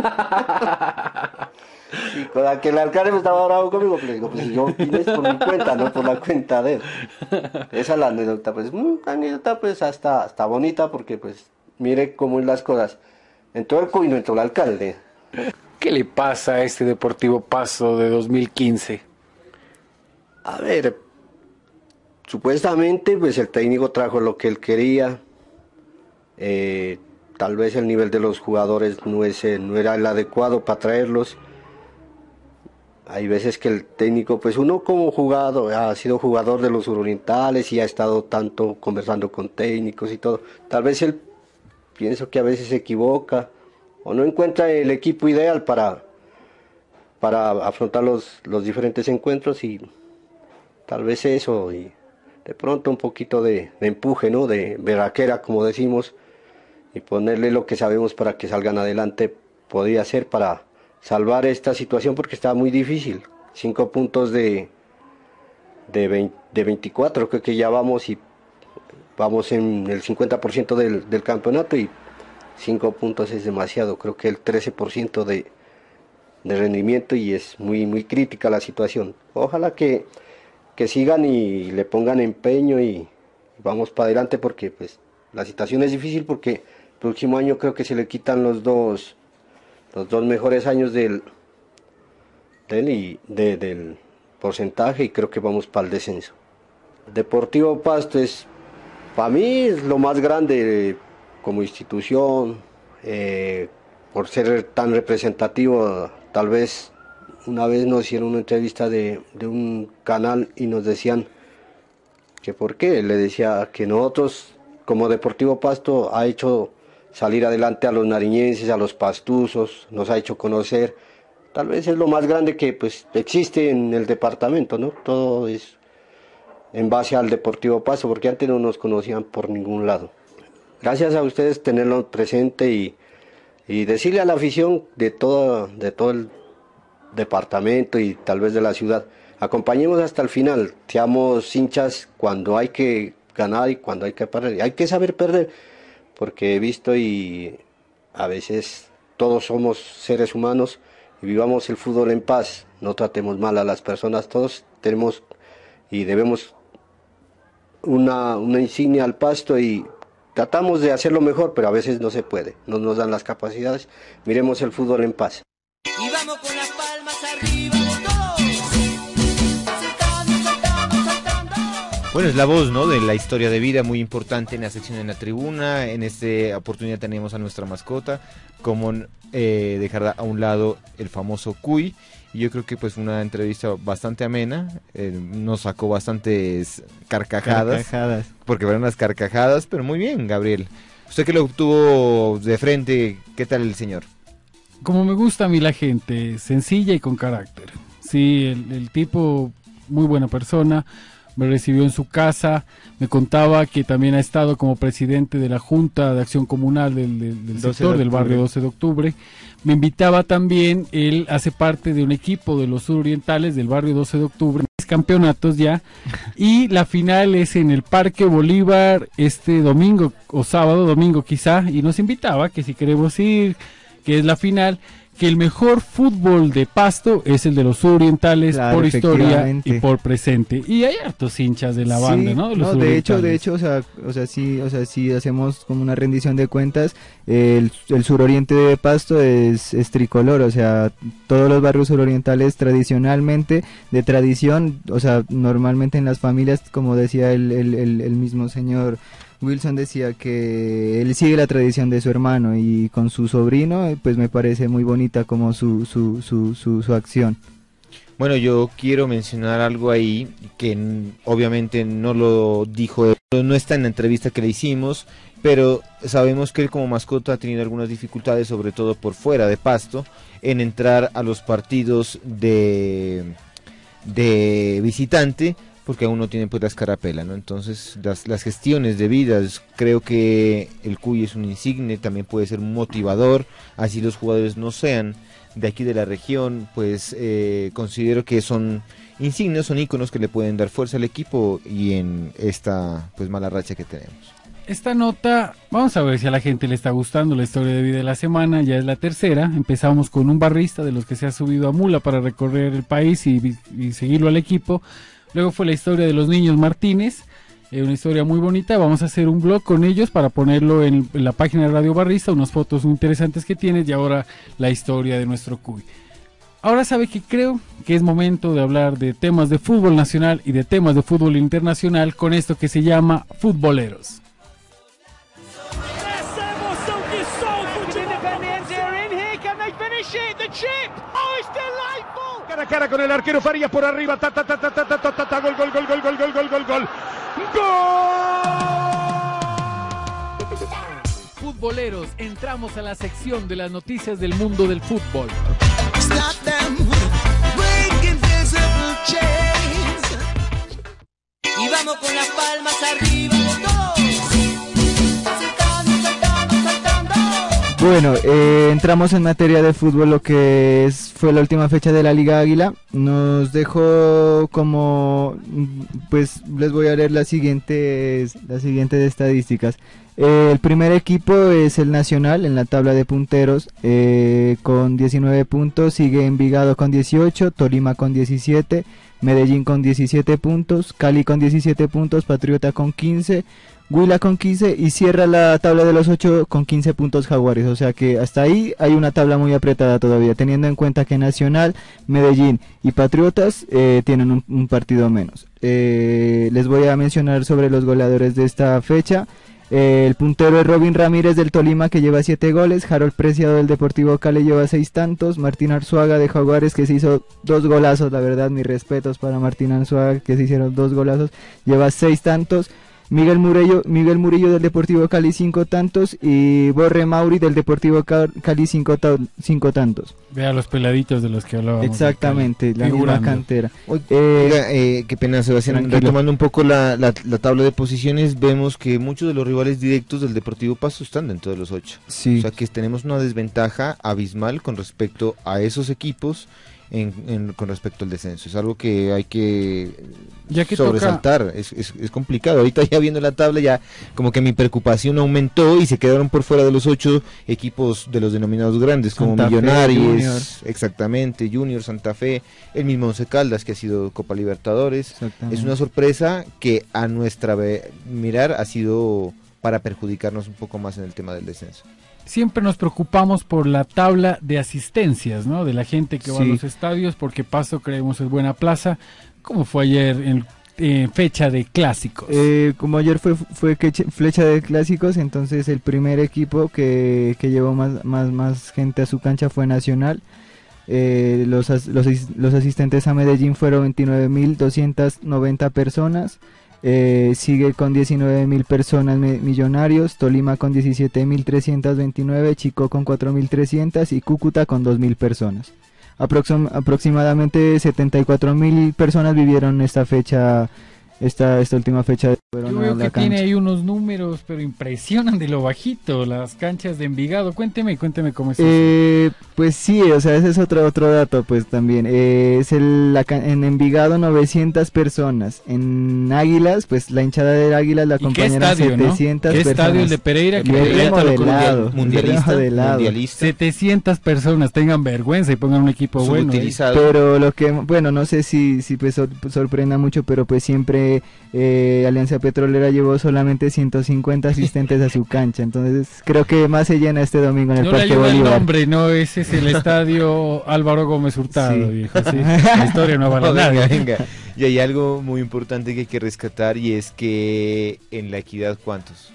Y con la que el alcalde me estaba bravo conmigo, pues le digo, pues yo vine por mi cuenta, no por la cuenta de él. Esa es la anécdota, pues, una anécdota pues hasta, hasta bonita, porque pues, mire cómo es las cosas. Entró el cuy, no entró el alcalde. ¿Qué le pasa a este Deportivo Pasto de dos mil quince? A ver, supuestamente pues el técnico trajo lo que él quería, eh, tal vez el nivel de los jugadores no, es, no era el adecuado para traerlos. Hay veces que el técnico, pues uno como jugador, ha sido jugador de los surorientales y ha estado tanto conversando con técnicos y todo, tal vez él, pienso que a veces se equivoca o no encuentra el equipo ideal para, para afrontar los, los diferentes encuentros, y tal vez eso, y de pronto un poquito de, de empuje, ¿no? De berraquera, como decimos, y ponerle lo que sabemos para que salgan adelante, podría ser para salvar esta situación, porque está muy difícil. Cinco puntos de, de, veinte, de veinticuatro, creo que ya vamos y vamos en el cincuenta por ciento del, del campeonato, y cinco puntos es demasiado, creo que el trece por ciento de, de rendimiento, y es muy, muy crítica la situación. Ojalá que, que sigan y le pongan empeño y vamos para adelante, porque pues la situación es difícil, porque el próximo año creo que se le quitan los dos los dos mejores años del del, y de, del porcentaje, y creo que vamos para el descenso. Deportivo Pasto es, para mí es lo más grande como institución, eh, por ser tan representativo. Tal vez una vez nos hicieron una entrevista de, de un canal y nos decían que por qué, le decía que nosotros como Deportivo Pasto ha hecho salir adelante a los nariñenses, a los pastuzos, nos ha hecho conocer. Tal vez es lo más grande que pues existe en el departamento, ¿no? Todo es en base al Deportivo Pasto, porque antes no nos conocían por ningún lado. Gracias a ustedes tenerlo presente, y, y decirle a la afición de todo, de todo el departamento y tal vez de la ciudad, acompañemos hasta el final, seamos hinchas cuando hay que ganar y cuando hay que perder. Hay que saber perder, porque he visto, y a veces todos somos seres humanos y vivamos el fútbol en paz, no tratemos mal a las personas, todos tenemos y debemos una, una insignia al Pasto, y tratamos de hacerlo mejor, pero a veces no se puede, no nos dan las capacidades. Miremos el fútbol en paz. Y vamos con las palmas arriba de todos. Saltando, saltando, saltando. Bueno, es la voz, ¿no?, de la historia de vida, muy importante en la sección en la tribuna. En esta oportunidad tenemos a nuestra mascota, como eh, dejar a un lado el famoso Cuy. Y yo creo que pues fue una entrevista bastante amena, eh, nos sacó bastantes carcajadas, Carcajadas. porque fueron las carcajadas, pero muy bien, Gabriel. Usted que lo tuvo de frente, ¿qué tal el señor? Como me gusta a mí la gente, sencilla y con carácter. Sí, el, el tipo, muy buena persona, me recibió en su casa, me contaba que también ha estado como presidente de la Junta de Acción Comunal del, del, del sector del barrio doce de octubre. Me invitaba también, él hace parte de un equipo de los surorientales del barrio doce de octubre, campeonatos ya, y la final es en el Parque Bolívar este domingo, o sábado, domingo quizá, y nos invitaba que si queremos ir, que es la final, que el mejor fútbol de Pasto es el de los surorientales, claro, por historia y por presente, y hay hartos hinchas de la Sí, banda, ¿no? De, los no, de hecho, de hecho, o sea, o sea, sí, o sea, si hacemos como una rendición de cuentas, el, el suroriente de Pasto es, es tricolor, o sea, todos los barrios surorientales tradicionalmente, de tradición, o sea, normalmente en las familias, como decía el, el, el, el mismo señor Wilson, decía que él sigue la tradición de su hermano, y con su sobrino pues me parece muy bonita como su, su, su, su, su acción. Bueno, yo quiero mencionar algo ahí que n- obviamente no lo dijo él, no está en la entrevista que le hicimos, pero sabemos que él como mascota ha tenido algunas dificultades, sobre todo por fuera de Pasto, en entrar a los partidos de, de visitante, porque aún no tiene pues la escarapela, ¿no? Entonces las, las gestiones debidas, creo que el Cuy es un insigne, también puede ser un motivador, así los jugadores no sean de aquí de la región, pues eh, considero que son insignios, son íconos que le pueden dar fuerza al equipo y en esta pues mala racha que tenemos. Esta nota, vamos a ver si a la gente le está gustando la historia de vida de la semana, ya es la tercera. Empezamos con un barrista de los que se ha subido a mula para recorrer el país y, y seguirlo al equipo. Luego fue la historia de los niños Martínez, eh, una historia muy bonita. Vamos a hacer un blog con ellos para ponerlo en, en la página de Radio Barrista, unas fotos muy interesantes que tienes, y ahora la historia de nuestro Cuy. Ahora sabe que creo que es momento de hablar de temas de fútbol nacional y de temas de fútbol internacional con esto que se llama Futboleros. Essa emoção que they finish it? The chip. Oh, it's delightful. Cara a cara con el arquero Farías por arriba. Ta ta ta ta ta ta ta ta, ta. Gol gol gol gol gol gol gol gol gol. Futboleros, entramos a la sección de las noticias del mundo del fútbol. Y vamos con las palmas arriba de todos. Saltando, saltando, saltando. Bueno, eh, entramos en materia de fútbol, lo que es, fue la última fecha de la Liga Águila. Nos dejó como, pues les voy a leer las siguientes, las siguientes estadísticas. Eh, el primer equipo es el Nacional en la tabla de punteros eh, con diecinueve puntos, sigue Envigado con dieciocho, Tolima con diecisiete, Medellín con diecisiete puntos, Cali con diecisiete puntos, Patriota con quince, Huila con quince y cierra la tabla de los ocho con quince puntos Jaguares. O sea que hasta ahí hay una tabla muy apretada todavía, teniendo en cuenta que Nacional, Medellín y Patriotas eh, tienen un, un partido menos. Eh, les voy a mencionar sobre los goleadores de esta fecha. Eh, el puntero es Robin Ramírez del Tolima, que lleva siete goles. Harold Preciado del Deportivo Cali lleva seis tantos. Martín Arzuaga de Jaguares, que se hizo dos golazos, la verdad, mis respetos para Martín Arzuaga, que se hicieron dos golazos, lleva seis tantos. Miguel Murillo, Miguel Murillo del Deportivo Cali, cinco tantos. Y Borre Mauri del Deportivo Cali, cinco, ta cinco tantos. Vea los peladitos de los que hablábamos. Exactamente, la misma cantera. Oiga, eh, eh, qué pena, Sebastián. Tranquilo. Retomando un poco la, la, la tabla de posiciones, vemos que muchos de los rivales directos del Deportivo Pasto están dentro de los ocho. Sí. O sea que tenemos una desventaja abismal con respecto a esos equipos. En, en, con respecto al descenso, es algo que hay que, ya que sobresaltar, toca... es, es, es complicado. Ahorita ya viendo la tabla ya como que mi preocupación aumentó y se quedaron por fuera de los ocho equipos de los denominados grandes, como Santa Millonarios, Fe, Junior. Exactamente, Junior, Santa Fe, el mismo Once Caldas, que ha sido Copa Libertadores. Es una sorpresa que a nuestra mirar ha sido para perjudicarnos un poco más en el tema del descenso. Siempre nos preocupamos por la tabla de asistencias, ¿no? De la gente que va sí. a los estadios, porque Pasto creemos es buena plaza. ¿Cómo fue ayer en eh, fecha de clásicos? Eh, como ayer fue fue que fecha de clásicos, entonces el primer equipo que, que llevó más, más, más gente a su cancha fue Nacional. Eh, los, los, los asistentes a Medellín fueron veintinueve mil doscientas noventa personas. Eh, sigue con diecinueve mil personas Millonarios, Tolima con diecisiete mil trescientas veintinueve, Chico con cuatro mil trescientas y Cúcuta con dos mil personas. Aproxim aproximadamente setenta y cuatro mil personas vivieron esta fecha, esta, esta última fecha. De Yo veo que cancha. Tiene ahí unos números, pero impresionan de lo bajito, las canchas de Envigado. Cuénteme, cuénteme cómo es eh, eso. Pues sí, o sea, ese es otro otro dato, pues también. Eh, es el, la, en Envigado novecientas personas, en Águilas, pues la hinchada del Águilas la acompañaron setecientas ¿no? ¿Qué personas. estadio el de Pereira? Que remodelado, mundialista, mundialista. setecientas personas, tengan vergüenza y pongan un equipo bueno. Pero lo que, bueno, no sé si, si pues sor, sorprenda mucho, pero pues siempre eh, Alianza Petrolera llevó solamente ciento cincuenta asistentes a su cancha, entonces creo que más se llena este domingo en el no Parque Bolívar. No el nombre, no, ese es el estadio Álvaro Gómez Hurtado, sí. viejo, sí. La historia no vale no, nada. Venga, venga. Y hay algo muy importante que hay que rescatar, y es que en La Equidad, ¿cuántos?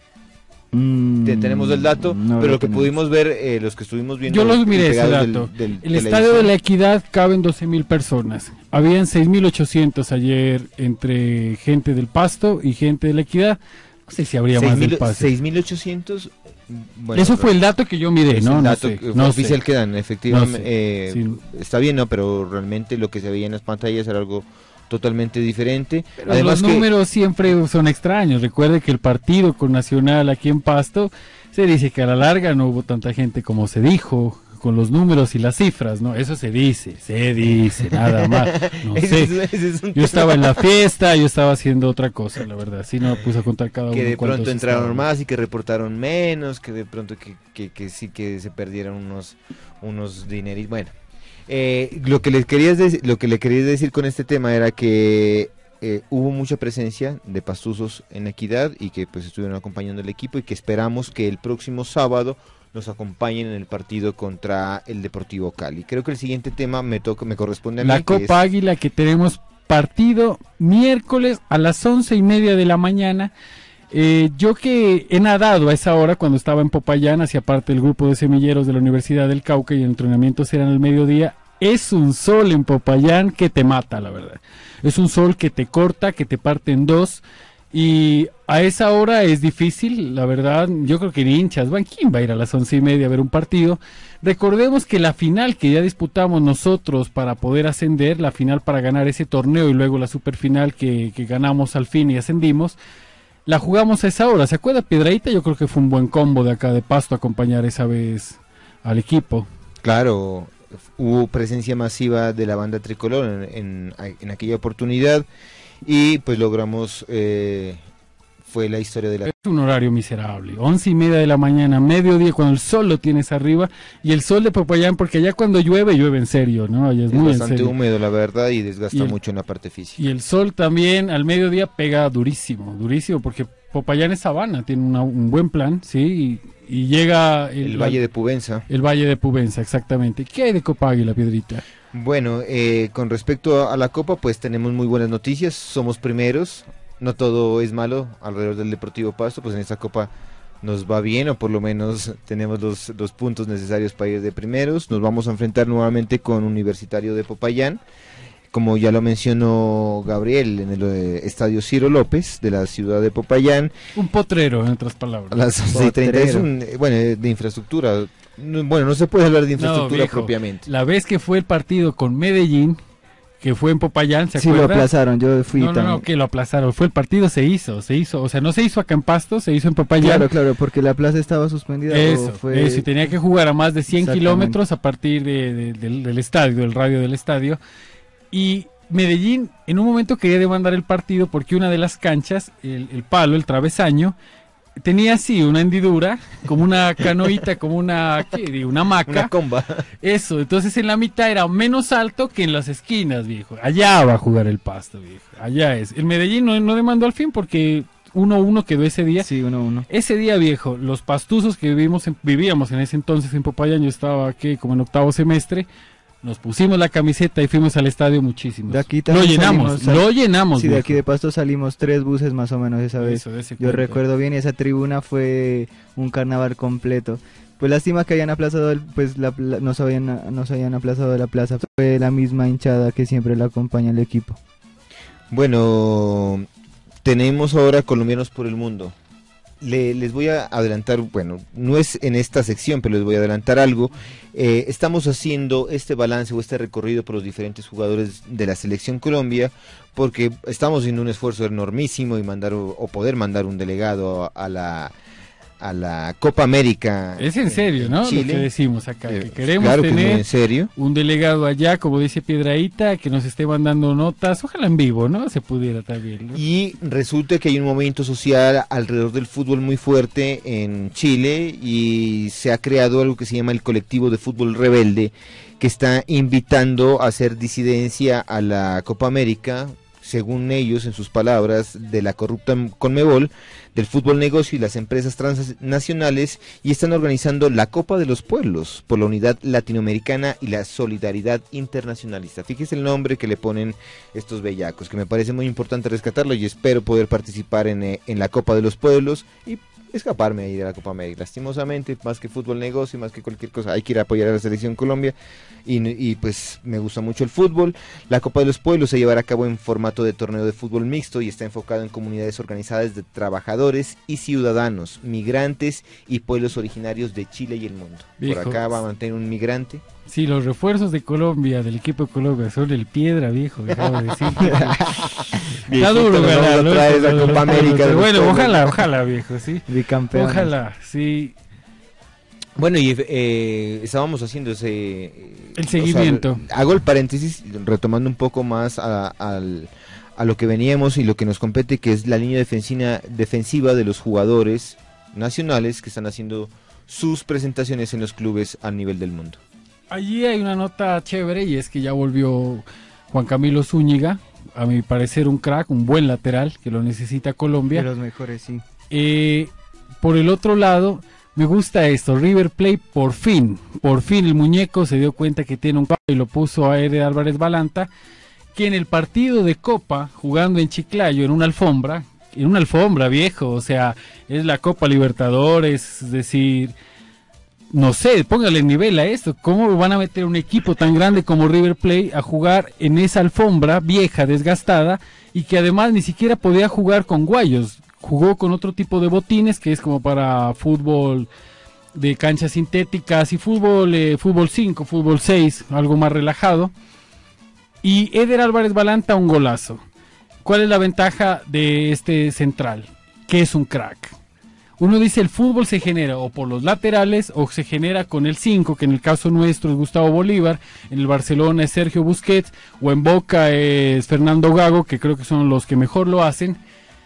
Mm, tenemos el dato, no pero lo que tenemos. pudimos ver, eh, los que estuvimos viendo... Yo los miré ese dato. Del, del el estadio de La Equidad caben doce mil personas. Habían seis mil ochocientos ayer entre gente del Pasto y gente de La Equidad. No sé si habría más del Pasto. seis mil ochocientos... Bueno, eso fue el dato que yo miré, ¿no? El no dato sé, que no oficial sé. que dan, efectivamente. No sé. eh, sí. Está bien, ¿no? Pero realmente lo que se veía en las pantallas era algo totalmente diferente. Pero Además los que... números siempre son extraños. Recuerde que el partido con Nacional aquí en Pasto, se dice que a la larga no hubo tanta gente como se dijo, con los números y las cifras, ¿no? Eso se dice, se dice, nada más. No sé. Ese es, ese es yo estaba en la fiesta, yo estaba haciendo otra cosa, la verdad. Sí, no me puse a contar cada uno. Que de pronto entraron estaban. más y que reportaron menos, que de pronto que, que, que sí que se perdieron unos, unos dineritos. Bueno, eh, lo que les quería decir, lo que le quería decir con este tema era que eh, hubo mucha presencia de pastuzos en Equidad y que pues estuvieron acompañando el equipo, y que esperamos que el próximo sábado nos acompañen en el partido contra el Deportivo Cali. Creo que el siguiente tema me toca, me corresponde a mí. La Copa es... Águila, que tenemos partido miércoles a las once y media de la mañana. Eh, yo que he nadado a esa hora cuando estaba en Popayán, hacía parte del grupo de semilleros de la Universidad del Cauca y el entrenamientos eran al mediodía. Es un sol en Popayán que te mata, la verdad. Es un sol que te corta, que te parte en dos. Y a esa hora es difícil, la verdad. Yo creo que ni hinchas van. ¿Quién va a ir a las once y media a ver un partido? Recordemos que la final que ya disputamos nosotros para poder ascender, la final para ganar ese torneo y luego la superfinal que, que ganamos al fin y ascendimos, la jugamos a esa hora. ¿Se acuerda Piedrahíta? Yo creo que fue un buen combo de acá de Pasto acompañar esa vez al equipo. Claro, hubo presencia masiva de la banda tricolor en, en, en aquella oportunidad y pues logramos, eh, fue la historia de la... Es un horario miserable, once y media de la mañana, mediodía, cuando el sol lo tienes arriba, y el sol de Popayán, porque allá cuando llueve, llueve en serio, ¿no? Allá es, es muy bastante en serio. húmedo, la verdad, y desgasta Y el- mucho en la parte física. Y el sol también al mediodía pega durísimo, durísimo, porque Popayán es sabana, tiene una- un buen plan, ¿sí? Y, y llega... El Valle de Pubenza. El Valle de Pubenza, exactamente. ¿Qué hay de Copa Águila, Piedrita? Bueno, eh, con respecto a la Copa, pues tenemos muy buenas noticias, somos primeros, no todo es malo alrededor del Deportivo Pasto, pues en esta Copa nos va bien, o por lo menos tenemos los, los puntos necesarios para ir de primeros. Nos vamos a enfrentar nuevamente con Universitario de Popayán, como ya lo mencionó Gabriel, en el eh, Estadio Ciro López de la ciudad de Popayán. Un potrero, en otras palabras. A las once y treinta es un, eh, bueno, eh, de infraestructura. No, bueno, no se puede hablar de infraestructura No, viejo, propiamente. La vez que fue el partido con Medellín, que fue en Popayán, ¿se Sí, lo acuerda? aplazaron, yo fui No, no, también. no, que lo aplazaron. Fue el partido, se hizo, se hizo. O sea, no se hizo acá en Pasto, se hizo en Popayán. Claro, claro, porque la plaza estaba suspendida. Eso, o fue... eso, y tenía que jugar a más de cien Exactamente. kilómetros a partir de, de- del, del estadio, del radio del estadio. Y Medellín en un momento quería demandar el partido porque una de las canchas, el, el palo, el travesaño, tenía así una hendidura, como una canoita, como una, ¿qué digo? Una hamaca. Una comba. Eso, entonces en la mitad era menos alto que en las esquinas, viejo. Allá va a jugar el Pasto, viejo. Allá es. El Medellín no, no demandó al fin porque uno uno quedó ese día. Sí, uno uno. Ese día, viejo, los pastuzos que vivimos en- vivíamos en ese entonces en Popayán, yo estaba aquí como en octavo semestre, nos pusimos la camiseta y fuimos al estadio muchísimo. De aquí Lo también llenamos, salimos, lo llenamos. Sí, de viejo. aquí de Pasto salimos tres buses más o menos esa vez. Eso, de ese Yo cuento. recuerdo bien, y esa tribuna fue un carnaval completo. Pues lástima que hayan aplazado, el, pues la, la- nos, habían, nos habían aplazado de la plaza. Fue la misma hinchada que siempre la acompaña al equipo. Bueno, tenemos ahora colombianos por el mundo. Le- les voy a adelantar, bueno, no es en esta sección, pero les voy a adelantar algo. Eh, estamos haciendo este balance o este recorrido por los diferentes jugadores de la Selección Colombia, porque estamos haciendo un esfuerzo enormísimo y mandar o, o poder mandar un delegado a, a la a la Copa América. Es en serio, ¿no? Chile. Lo que decimos acá, Eh, que queremos claro que es tener muy en serio. un delegado allá, como dice Piedrahíta, que nos esté mandando notas, ojalá en vivo, ¿no? Se pudiera también, ¿no? Y resulta que hay un movimiento social alrededor del fútbol muy fuerte en Chile y se ha creado algo que se llama el colectivo de fútbol rebelde, que está invitando a hacer disidencia a la Copa América, según ellos, en sus palabras, de la corrupta Conmebol, del fútbol negocio y las empresas transnacionales, y están organizando la Copa de los Pueblos por la unidad latinoamericana y la solidaridad internacionalista. Fíjese el nombre que le ponen estos bellacos, que me parece muy importante rescatarlo y espero poder participar en, eh, en la Copa de los Pueblos y escaparme a ir a la Copa América. Lastimosamente, más que fútbol negocio, más que cualquier cosa, hay que ir a apoyar a la Selección Colombia y, y pues me gusta mucho el fútbol. La Copa de los Pueblos se llevará a cabo en formato de torneo de fútbol mixto y está enfocado en comunidades organizadas de trabajadores y ciudadanos, migrantes y pueblos originarios de Chile y el mundo. Viejo. Por acá va a mantener un migrante. Sí, los refuerzos de Colombia, del equipo de Colombia, son el piedra, viejo, déjame decirte. Está duro nos vamos a ganar, ¿no? traer esa Copa América de los Bueno, pueblos. ojalá, ojalá, viejo, sí. Bicampeones. Ojalá, sí. Bueno, y eh, estábamos haciendo ese... eh, El o sea, seguimiento. hago el paréntesis, retomando un poco más a, al- a lo que veníamos y lo que nos compete, que es la línea defensiva, defensiva de los jugadores nacionales que están haciendo sus presentaciones en los clubes a nivel del mundo. Allí hay una nota chévere y es que ya volvió Juan Camilo Zúñiga, a mi parecer un crack, un buen lateral que lo necesita Colombia. De los mejores, sí. Eh, por el otro lado, me gusta esto, River Plate por fin, por fin el muñeco se dio cuenta que tiene un y lo puso a Eder Álvarez Balanta, que en el partido de Copa, jugando en Chiclayo, en una alfombra, en una alfombra, viejo, o sea, es la Copa Libertadores, es decir, no sé, póngale nivel a esto, ¿cómo van a meter un equipo tan grande como River Plate a jugar en esa alfombra vieja, desgastada, y que además ni siquiera podía jugar con guayos, jugó con otro tipo de botines que es como para fútbol de canchas sintéticas y fútbol, eh, fútbol cinco, fútbol seis, algo más relajado, y Eder Álvarez Balanta un golazo. ¿Cuál es la ventaja de este central? Que es un crack. Uno dice el fútbol se genera o por los laterales o se genera con el cinco, que en el caso nuestro es Gustavo Bolívar, en el Barcelona es Sergio Busquets, o en Boca es Fernando Gago, que creo que son los que mejor lo hacen.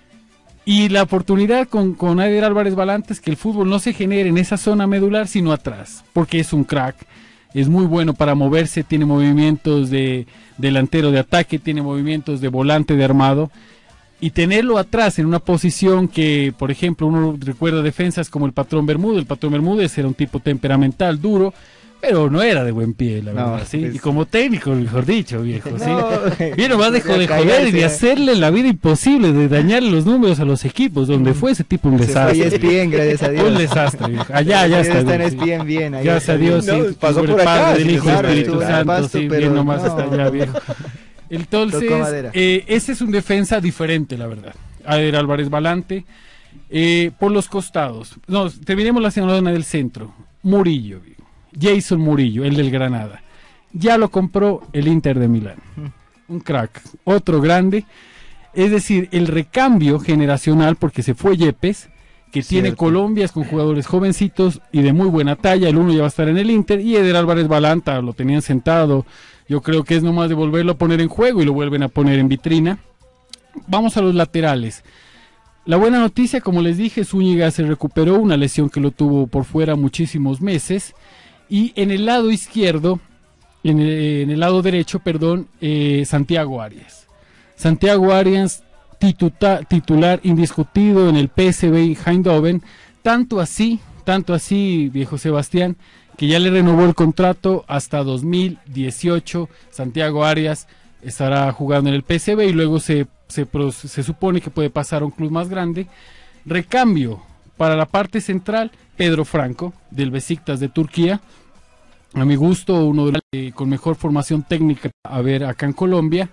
Y la oportunidad con, con Eder Álvarez Balanta es que el fútbol no se genere en esa zona medular, sino atrás, porque es un crack. Es muy bueno para moverse, tiene movimientos de delantero de ataque, tiene movimientos de volante de armado, y tenerlo atrás en una posición que, por ejemplo, uno recuerda defensas como el Patrón Bermúdez. El Patrón Bermúdez era un tipo temperamental, duro, pero no era de buen pie, la verdad, no, ¿sí? Es... Y como técnico, mejor dicho, viejo, ¿sí? No, bien, nomás dejó de joder y de hacerle la vida imposible, de dañarle los números a los equipos, donde fue ese tipo un desastre. Se fue bien, gracias a Dios. Un desastre, viejo. Allá, ya está. Está en E S P N bien. Ahí gracias a Dios, sí. No, pasó por acá, del Hijo claro, Espíritu Santo, pasto, sí, bien nomás no. hasta allá, viejo. Entonces, eh, ese es un defensa diferente, la verdad. Eder Álvarez Balante. Eh, por los costados. No, terminemos la zona del centro. Murillo, viejo. Jason Murillo, el del Granada. Ya lo compró el Inter de Milán. Un crack, otro grande. Es decir, el recambio generacional, porque se fue Yepes, que Cierto. tiene Colombias con jugadores jovencitos y de muy buena talla. El uno ya va a estar en el Inter, y Eder Álvarez Balanta lo tenían sentado. Yo creo que es nomás de volverlo a poner en juego y lo vuelven a poner en vitrina. Vamos a los laterales. La buena noticia, como les dije, Zúñiga se recuperó una lesión que lo tuvo por fuera muchísimos meses. Y en el lado izquierdo, en el, en el lado derecho, perdón, eh, Santiago Arias. Santiago Arias, tituta, titular indiscutido en el P S V Eindhoven, tanto así, tanto así, viejo Sebastián, que ya le renovó el contrato hasta dos mil dieciocho. Santiago Arias estará jugando en el P S V y luego se, se, se supone que puede pasar a un club más grande. Recambio para la parte central, Pedro Franco, del Besiktas de Turquía. A mi gusto, uno de los eh, con mejor formación técnica a ver acá en Colombia.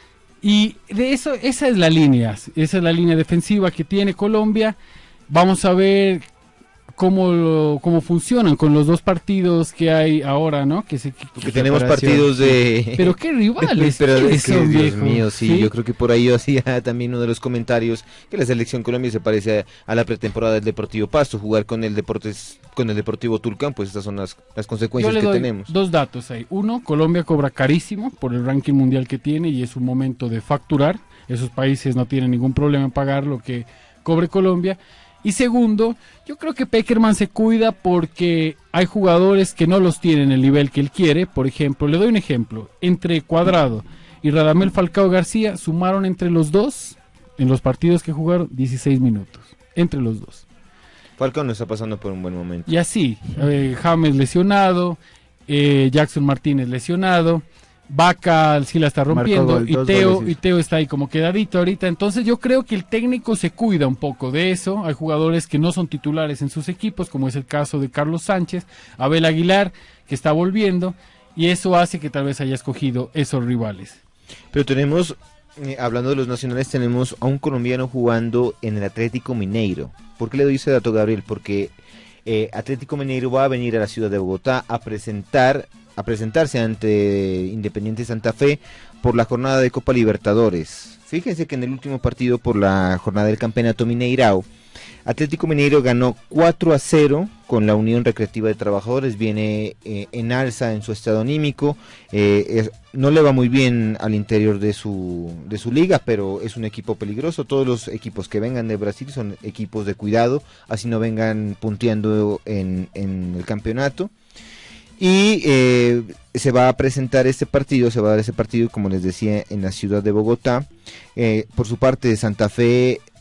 Y de eso, esa es la línea, esa es la línea defensiva que tiene Colombia. Vamos a ver cómo, cómo funcionan con los dos partidos que hay ahora, ¿no? Que, se, que Porque tenemos partidos de... Pero qué rivales. Pero ¿Qué es que, son, Dios viejo? mío, sí, sí, yo creo que por ahí yo hacía también uno de los comentarios que la selección Colombia se parece a, a la pretemporada del Deportivo Pasto, jugar con el Deportes, con el Deportivo Tulcán, pues estas son las, las consecuencias yo le que doy tenemos. Dos datos ahí. Uno, Colombia cobra carísimo por el ranking mundial que tiene y es un momento de facturar. Esos países no tienen ningún problema en pagar lo que cobre Colombia. Y segundo, yo creo que Pekerman se cuida porque hay jugadores que no los tienen el nivel que él quiere. Por ejemplo, le doy un ejemplo. Entre Cuadrado y Radamel Falcao García sumaron entre los dos, en los partidos que jugaron, dieciséis minutos. Entre los dos. Falcao no está pasando por un buen momento. Y así, eh, James lesionado, eh, Jackson Martínez lesionado, Vaca sí la está rompiendo gol, y Teo y Teo está ahí como quedadito ahorita. Entonces yo creo que el técnico se cuida un poco de eso. Hay jugadores que no son titulares en sus equipos, como es el caso de Carlos Sánchez, Abel Aguilar, que está volviendo, y eso hace que tal vez haya escogido esos rivales. Pero tenemos, eh, hablando de los nacionales, tenemos a un colombiano jugando en el Atlético Mineiro. ¿Por qué le doy ese dato, Gabriel? Porque eh, Atlético Mineiro va a venir a la ciudad de Bogotá a presentar a presentarse ante Independiente Santa Fe por la jornada de Copa Libertadores. Fíjense que en el último partido por la jornada del Campeonato Mineirao, Atlético Mineiro ganó cuatro a cero con la Unión Recreativa de Trabajadores, viene eh, en alza en su estado anímico, eh, es, no le va muy bien al interior de su, de su liga, pero es un equipo peligroso. Todos los equipos que vengan de Brasil son equipos de cuidado, así no vengan punteando en, en el campeonato. Y eh, se va a presentar este partido, se va a dar ese partido, como les decía, en la ciudad de Bogotá. Eh, por su parte, Santa Fe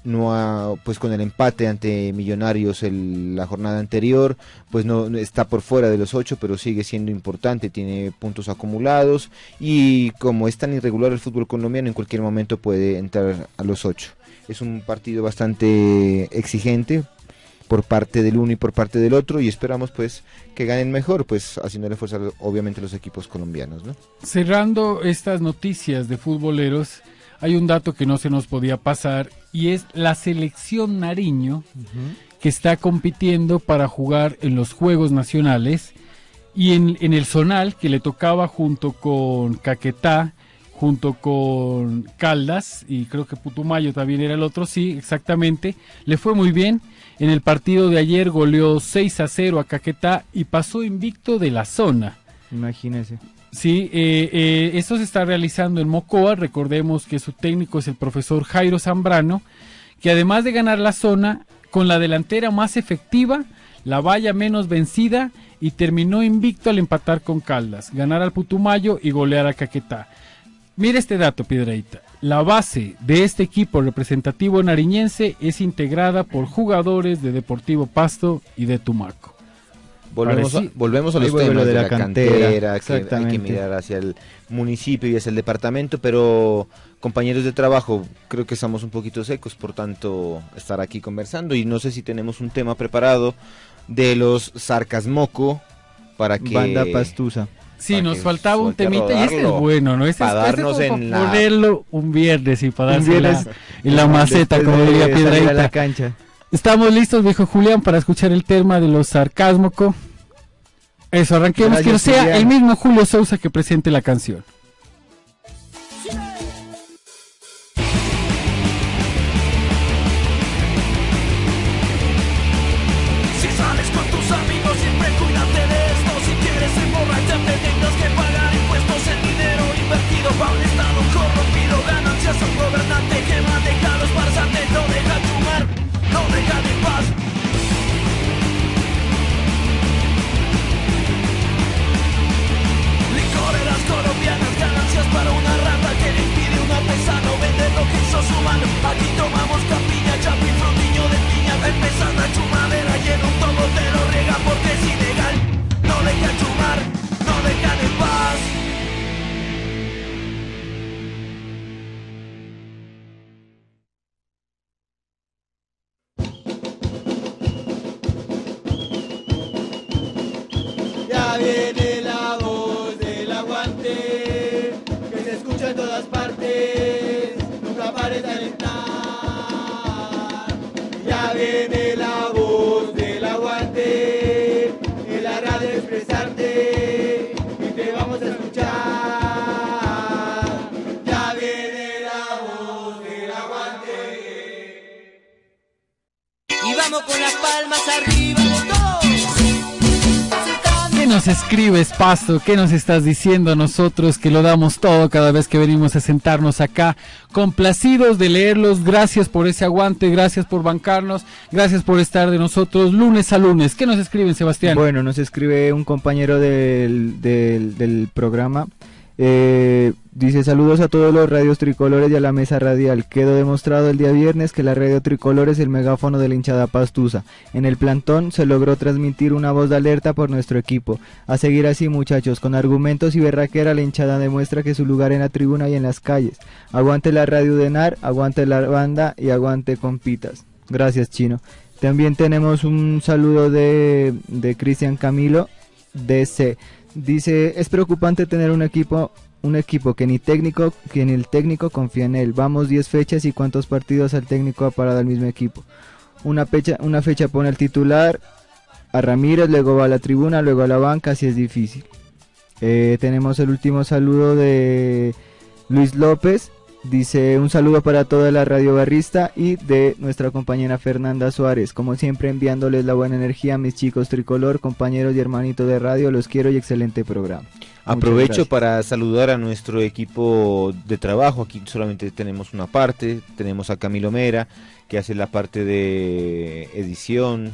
no ha, pues con el empate ante Millonarios el, la jornada anterior, pues no está por fuera de los ocho, pero sigue siendo importante, tiene puntos acumulados y como es tan irregular el fútbol colombiano, en cualquier momento puede entrar a los ocho. Es un partido bastante exigente por parte del uno y por parte del otro, y esperamos pues que ganen mejor, pues haciéndole fuerza obviamente a los equipos colombianos, ¿no? Cerrando estas noticias de futboleros, hay un dato que no se nos podía pasar y es la selección Nariño, uh-huh, que está compitiendo para jugar en los Juegos Nacionales y en, en el zonal que le tocaba junto con Caquetá, junto con Caldas y creo que Putumayo también era el otro, sí, exactamente, le fue muy bien. En el partido de ayer goleó seis a cero a Caquetá y pasó invicto de la zona. Imagínese. Sí, eh, eh, esto se está realizando en Mocoa. Recordemos que su técnico es el profesor Jairo Zambrano, que además de ganar la zona, con la delantera más efectiva, la valla menos vencida y terminó invicto al empatar con Caldas, ganar al Putumayo y golear a Caquetá. Mire este dato, Piedreita. La base de este equipo representativo nariñense es integrada por jugadores de Deportivo Pasto y de Tumaco. Volvemos a, volvemos a los temas de la, la cantera, cantera que hay que mirar hacia el municipio y hacia el departamento, pero compañeros de trabajo, creo que estamos un poquito secos, por tanto estar aquí conversando, y no sé si tenemos un tema preparado de los Sarcasmoco para que... Banda Pastusa. Sí, nos faltaba un temita y este es bueno, ¿no? Este para es, darnos este en para la... ponerlo un viernes y para darse viernes, la, en la maceta, como diría Piedreita. La cancha. Estamos listos, viejo Julián, para escuchar el tema de los Sarcasmoco. Eso, arranquemos, Gracias, que no sea Julián. el mismo Julio Sousa que presente la canción. Si sales con tus amigos siempre cuídate de esto. Si quieres emborracharte tendrás que pagar impuestos. El dinero invertido para un estado corrompido. Ganancias a un gobernante que maneja a los farsantes. No deja chumar, no deja de paz. Licoreras colombianas, ganancias para una rata que le impide un artesano vender lo que hizo su mano. Aquí tomamos campiña, chapín, frutiño de piña. Empezando a chumadera y en un tobo te lo riega porque es ilegal. No deja chumar, no deja de paz. Ya viene la voz del aguante, que se escucha en todas partes, nunca pares de alentar. Ya viene la voz del aguante, en la radio expresarte, y te vamos a escuchar. Ya viene la voz del aguante. Y vamos con las palmas arriba de todos. ¿Qué nos escribes, Pasto? ¿Qué nos estás diciendo a nosotros que lo damos todo cada vez que venimos a sentarnos acá? Complacidos de leerlos, gracias por ese aguante, gracias por bancarnos, gracias por estar de nosotros lunes a lunes. ¿Qué nos escriben, Sebastián? Bueno, nos escribe un compañero del, del, del programa. Eh, dice: saludos a todos los radios tricolores y a la mesa radial. Quedó demostrado el día viernes que la radio tricolor es el megáfono de la hinchada pastusa. En el plantón se logró transmitir una voz de alerta por nuestro equipo. A seguir así, muchachos, con argumentos y berraquera la hinchada demuestra que su lugar en la tribuna y en las calles. Aguante la radio de N A R, aguante la banda y aguante compitas. Gracias, Chino. También tenemos un saludo de, de Cristian Camilo D C. Dice: es preocupante tener un equipo un equipo que ni técnico que ni el técnico confía en él. Vamos diez fechas y cuántos partidos al técnico ha parado al mismo equipo. Una fecha una fecha pone al titular a Ramírez, luego va a la tribuna, luego a la banca, así es difícil. Eh, tenemos el último saludo de Luis López. Dice: un saludo para toda la radio barrista y de nuestra compañera Fernanda Suárez. Como siempre, enviándoles la buena energía a mis chicos tricolor, compañeros y hermanitos de radio. Los quiero y excelente programa. Aprovecho para saludar a nuestro equipo de trabajo. Aquí solamente tenemos una parte. Tenemos a Camilo Mera, que hace la parte de edición,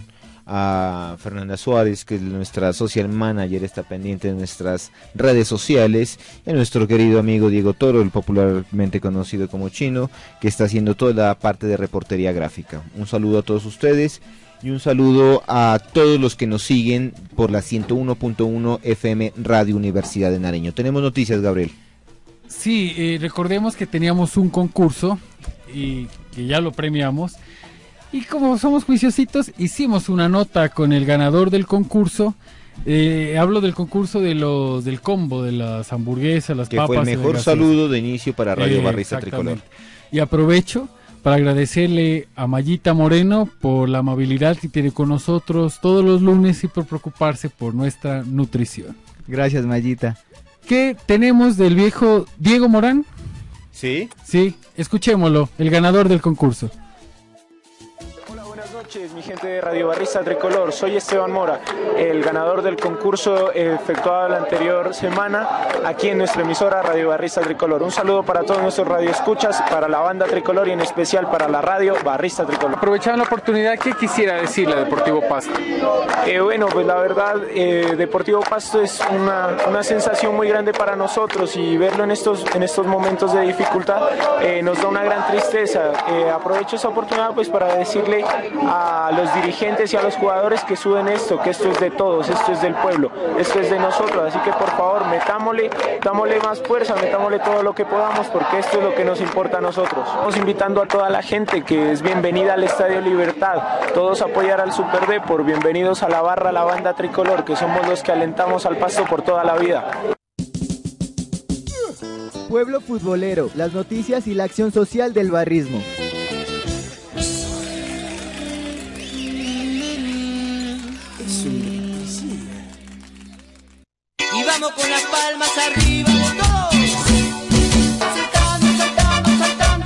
a Fernanda Suárez, que es nuestra social manager, está pendiente de nuestras redes sociales, y a nuestro querido amigo Diego Toro, el popularmente conocido como Chino, que está haciendo toda la parte de reportería gráfica. Un saludo a todos ustedes y un saludo a todos los que nos siguen por la ciento uno punto uno F M Radio Universidad de Nariño. Tenemos noticias, Gabriel. Sí, eh, recordemos que teníamos un concurso y que ya lo premiamos. Y como somos juiciositos, hicimos una nota con el ganador del concurso. Eh, hablo del concurso de los del combo, de las hamburguesas, las que papas. Que fue el mejor saludo de inicio para Radio eh, Barrista Tricolor. Y aprovecho para agradecerle a Mayita Moreno por la amabilidad que tiene con nosotros todos los lunes y por preocuparse por nuestra nutrición. Gracias, Mayita. ¿Qué tenemos del viejo Diego Morán? Sí. Sí, escuchémoslo, el ganador del concurso. Buenas noches, mi gente de Radio Barrista Tricolor. Soy Esteban Mora, el ganador del concurso efectuado la anterior semana aquí en nuestra emisora Radio Barrista Tricolor. Un saludo para todos nuestros radioescuchas, para la banda Tricolor y en especial para la Radio Barrista Tricolor. Aprovechando la oportunidad, ¿qué quisiera decirle a Deportivo Pasto? Eh, bueno, pues la verdad, eh, Deportivo Pasto es una, una sensación muy grande para nosotros y verlo en estos, en estos momentos de dificultad eh, nos da una gran tristeza. Eh, aprovecho esta oportunidad pues para decirle a los dirigentes y a los jugadores que suben esto, que esto es de todos, esto es del pueblo, esto es de nosotros, así que por favor metámosle, dámosle más fuerza, metámosle todo lo que podamos porque esto es lo que nos importa a nosotros. Estamos invitando a toda la gente que es bienvenida al Estadio Libertad, todos a apoyar al Super Depor, bienvenidos a la barra, la banda Tricolor, que somos los que alentamos al Pasto por toda la vida. Pueblo futbolero, las noticias y la acción social del barrismo. Y vamos con las palmas arriba de todos, saltando, saltando, saltando.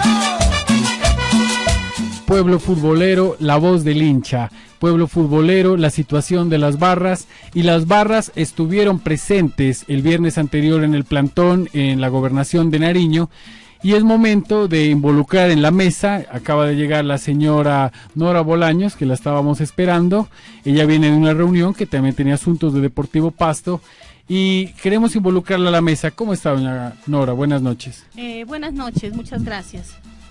Pueblo futbolero, la voz del hincha. Pueblo futbolero, la situación de las barras, y las barras estuvieron presentes el viernes anterior en el plantón en la gobernación de Nariño. Y es momento de involucrar en la mesa. Acaba de llegar la señora Nora Bolaños, que la estábamos esperando. Ella viene de una reunión que también tenía asuntos de Deportivo Pasto. Y queremos involucrarla a la mesa. ¿Cómo está, doña Nora? Buenas noches. Eh, buenas noches, muchas gracias.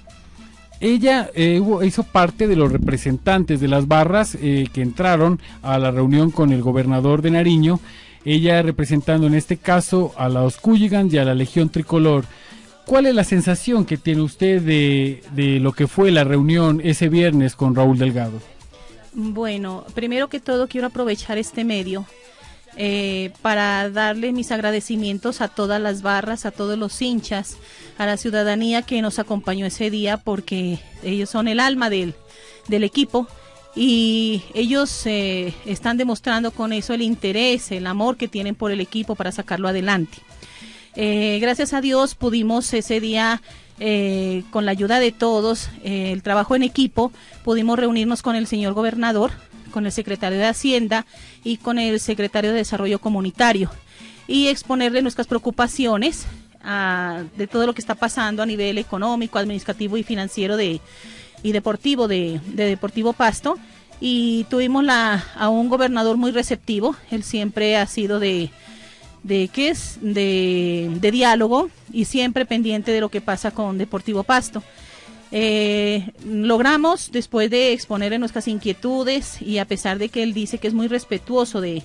Ella eh, hizo parte de los representantes de las barras eh, que entraron a la reunión con el gobernador de Nariño. Ella representando en este caso a los Cooligans y a la Legión Tricolor. ¿Cuál es la sensación que tiene usted de, de lo que fue la reunión ese viernes con Raúl Delgado? Bueno, primero que todo quiero aprovechar este medio eh, para darle mis agradecimientos a todas las barras, a todos los hinchas, a la ciudadanía que nos acompañó ese día, porque ellos son el alma del, del equipo y ellos eh, están demostrando con eso el interés, el amor que tienen por el equipo para sacarlo adelante. Eh, gracias a Dios pudimos ese día, eh, con la ayuda de todos, eh, el trabajo en equipo, pudimos reunirnos con el señor gobernador, con el secretario de Hacienda y con el secretario de Desarrollo Comunitario y exponerle nuestras preocupaciones a, de todo lo que está pasando a nivel económico, administrativo y financiero de, y deportivo de, de Deportivo Pasto. Y tuvimos la, a un gobernador muy receptivo. Él siempre ha sido de de qué es de, de diálogo y siempre pendiente de lo que pasa con Deportivo Pasto. Eh, logramos, después de exponerle nuestras inquietudes y a pesar de que él dice que es muy respetuoso de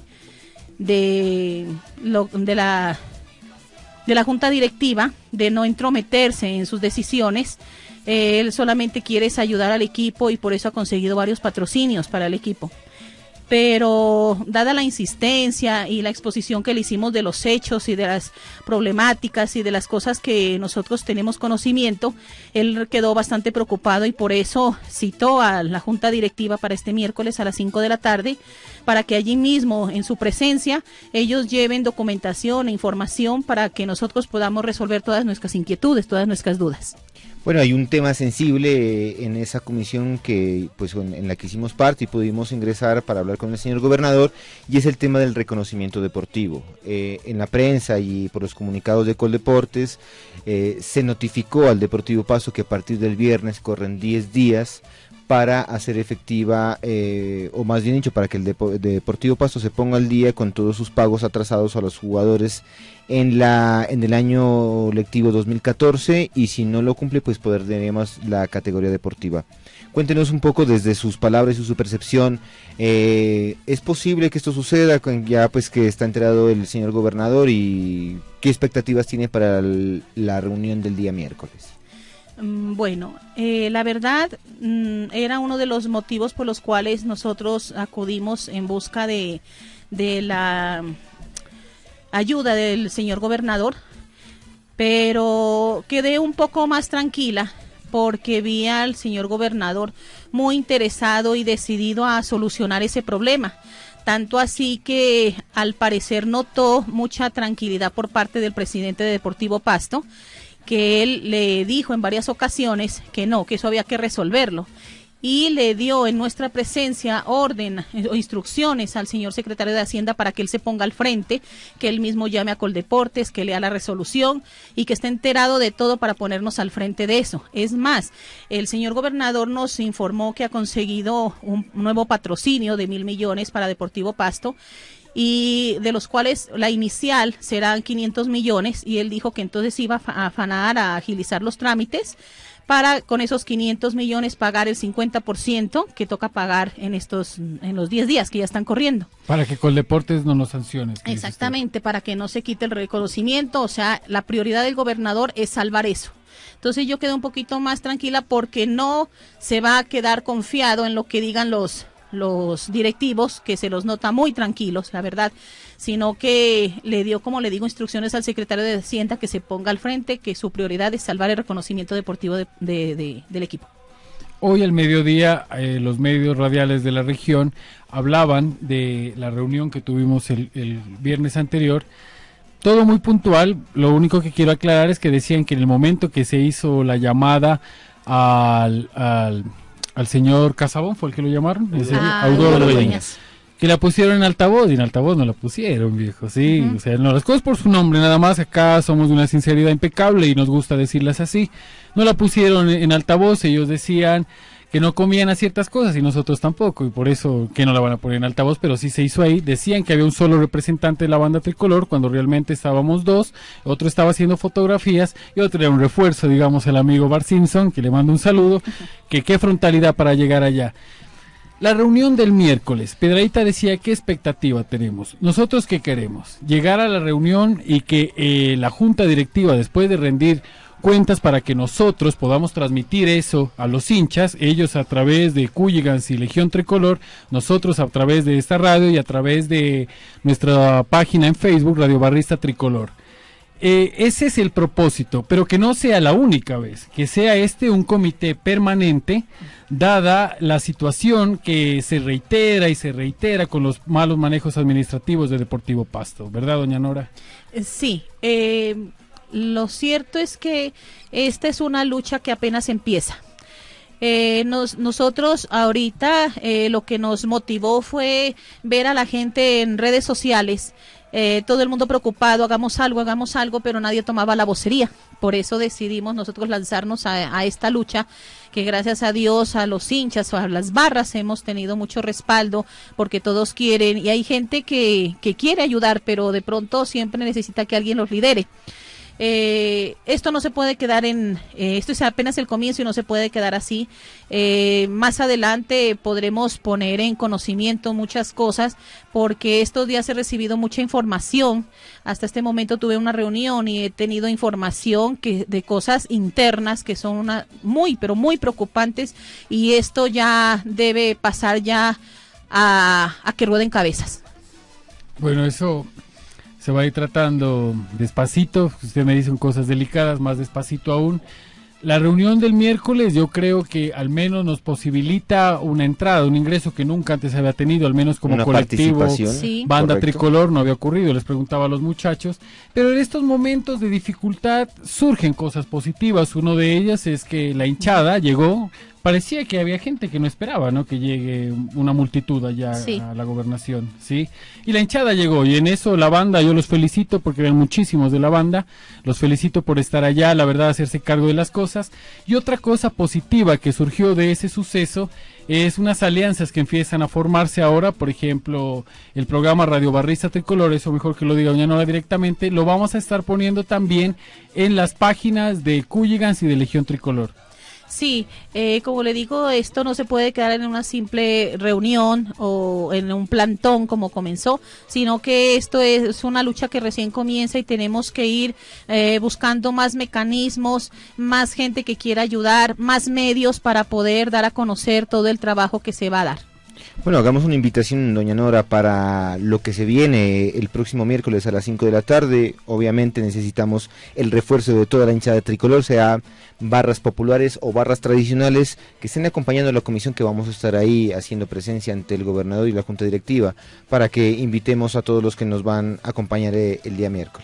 de, lo, de la de la junta directiva, de no entrometerse en sus decisiones, eh, él solamente quiere es ayudar al equipo y por eso ha conseguido varios patrocinios para el equipo. Pero dada la insistencia y la exposición que le hicimos de los hechos y de las problemáticas y de las cosas que nosotros tenemos conocimiento, él quedó bastante preocupado y por eso citó a la junta directiva para este miércoles a las cinco de la tarde, para que allí mismo, en su presencia, ellos lleven documentación e información para que nosotros podamos resolver todas nuestras inquietudes, todas nuestras dudas. Bueno, hay un tema sensible en esa comisión que, pues, en la que hicimos parte y pudimos ingresar para hablar con el señor gobernador, y es el tema del reconocimiento deportivo. Eh, en la prensa y por los comunicados de Coldeportes eh, se notificó al Deportivo Pasto que a partir del viernes corren diez días para hacer efectiva, eh, o más bien dicho, para que el Depo- Deportivo Pasto se ponga al día con todos sus pagos atrasados a los jugadores en la en el año lectivo dos mil catorce, y si no lo cumple, pues perderemos la categoría deportiva. Cuéntenos un poco desde sus palabras y su percepción, eh, ¿es posible que esto suceda con ya pues que está enterado el señor gobernador, y qué expectativas tiene para el, la reunión del día miércoles? Bueno, eh, la verdad mm, era uno de los motivos por los cuales nosotros acudimos en busca de, de la ayuda del señor gobernador, pero quedé un poco más tranquila porque vi al señor gobernador muy interesado y decidido a solucionar ese problema. Tanto así que al parecer notó mucha tranquilidad por parte del presidente de Deportivo Pasto, que él le dijo en varias ocasiones que no, que eso había que resolverlo, y le dio en nuestra presencia orden o instrucciones al señor secretario de Hacienda para que él se ponga al frente, que él mismo llame a Coldeportes, que lea la resolución y que esté enterado de todo para ponernos al frente de eso. Es más, el señor gobernador nos informó que ha conseguido un nuevo patrocinio de mil millones para Deportivo Pasto, y de los cuales la inicial serán quinientos millones, y él dijo que entonces iba a afanar a agilizar los trámites para con esos quinientos millones pagar el cincuenta por ciento que toca pagar en estos en los diez días que ya están corriendo. Para que Coldeportes no nos sancione. Exactamente, para que no se quite el reconocimiento, o sea, la prioridad del gobernador es salvar eso. Entonces yo quedé un poquito más tranquila porque no se va a quedar confiado en lo que digan los los directivos, que se los nota muy tranquilos, la verdad, sino que le dio, como le digo, instrucciones al secretario de Hacienda que se ponga al frente, que su prioridad es salvar el reconocimiento deportivo de, de, de, del equipo. Hoy al mediodía, eh, los medios radiales de la región hablaban de la reunión que tuvimos el, el viernes anterior, todo muy puntual. Lo único que quiero aclarar es que decían que en el momento que se hizo la llamada al... al al señor Casabón, fue el que lo llamaron, ese, ah, Audoro Dueñas, que la pusieron en altavoz, y en altavoz no la pusieron, viejo, sí, uh-huh. O sea, no, las cosas por su nombre, nada más, acá somos de una sinceridad impecable y nos gusta decirlas así. No la pusieron en altavoz, ellos decían que no comían a ciertas cosas y nosotros tampoco, y por eso que no la van a poner en altavoz, pero sí se hizo ahí. Decían que había un solo representante de la banda tricolor cuando realmente estábamos dos, otro estaba haciendo fotografías y otro era un refuerzo, digamos, el amigo Bart Simpson, que le mando un saludo, que qué frontalidad para llegar allá. La reunión del miércoles, Pedradita decía, ¿qué expectativa tenemos? ¿Nosotros qué queremos? Llegar a la reunión y que eh, la junta directiva, después de rendir cuentas para que nosotros podamos transmitir eso a los hinchas, ellos a través de Cuyigans y Legión Tricolor, nosotros a través de esta radio y a través de nuestra página en Facebook, Radio Barrista Tricolor. Eh, ese es el propósito, pero que no sea la única vez, que sea este un comité permanente, dada la situación que se reitera y se reitera con los malos manejos administrativos de Deportivo Pasto, ¿verdad, doña Nora? Sí, eh... lo cierto es que esta es una lucha que apenas empieza. Eh, nos, nosotros ahorita eh, lo que nos motivó fue ver a la gente en redes sociales, eh, todo el mundo preocupado, hagamos algo, hagamos algo, pero nadie tomaba la vocería. Por eso decidimos nosotros lanzarnos a, a esta lucha, que gracias a Dios, a los hinchas, a las barras hemos tenido mucho respaldo, porque todos quieren, y hay gente que, que quiere ayudar, pero de pronto siempre necesita que alguien los lidere. Eh, esto no se puede quedar en, eh, esto es apenas el comienzo y no se puede quedar así. Eh, más adelante podremos poner en conocimiento muchas cosas, porque estos días he recibido mucha información. Hasta este momento tuve una reunión y he tenido información que de cosas internas que son una, muy, pero muy preocupantes, y esto ya debe pasar ya a, a que rueden cabezas. Bueno, eso se va a ir tratando despacito. Usted me dice cosas delicadas, más despacito aún. La reunión del miércoles yo creo que al menos nos posibilita una entrada, un ingreso que nunca antes había tenido, al menos como una colectivo, sí. Banda Correcto. Tricolor, no había ocurrido, les preguntaba a los muchachos, pero en estos momentos de dificultad surgen cosas positivas. Uno de ellas es que la hinchada llegó, parecía que había gente que no esperaba, ¿no? Que llegue una multitud allá sí. a la gobernación, ¿sí? Y la hinchada llegó, y en eso la banda, yo los felicito porque eran muchísimos de la banda, los felicito por estar allá, la verdad, hacerse cargo de las cosas. Y otra cosa positiva que surgió de ese suceso es unas alianzas que empiezan a formarse ahora, por ejemplo, el programa Radio Barrista Tricolor, eso mejor que lo diga doña Nora directamente, lo vamos a estar poniendo también en las páginas de Cooligans y de Legión Tricolor. Sí, eh, como le digo, esto no se puede quedar en una simple reunión o en un plantón como comenzó, sino que esto es una lucha que recién comienza y tenemos que ir eh, buscando más mecanismos, más gente que quiera ayudar, más medios para poder dar a conocer todo el trabajo que se va a dar. Bueno, hagamos una invitación, doña Nora, para lo que se viene el próximo miércoles a las cinco de la tarde. Obviamente necesitamos el refuerzo de toda la hinchada tricolor, sea barras populares o barras tradicionales, que estén acompañando a la comisión, que vamos a estar ahí haciendo presencia ante el gobernador y la junta directiva, para que invitemos a todos los que nos van a acompañar el día miércoles.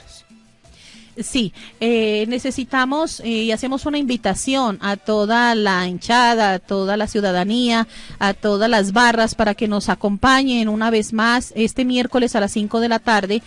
Sí, eh, necesitamos eh, y hacemos una invitación a toda la hinchada, a toda la ciudadanía, a todas las barras para que nos acompañen una vez más este miércoles a las cinco de la tarde.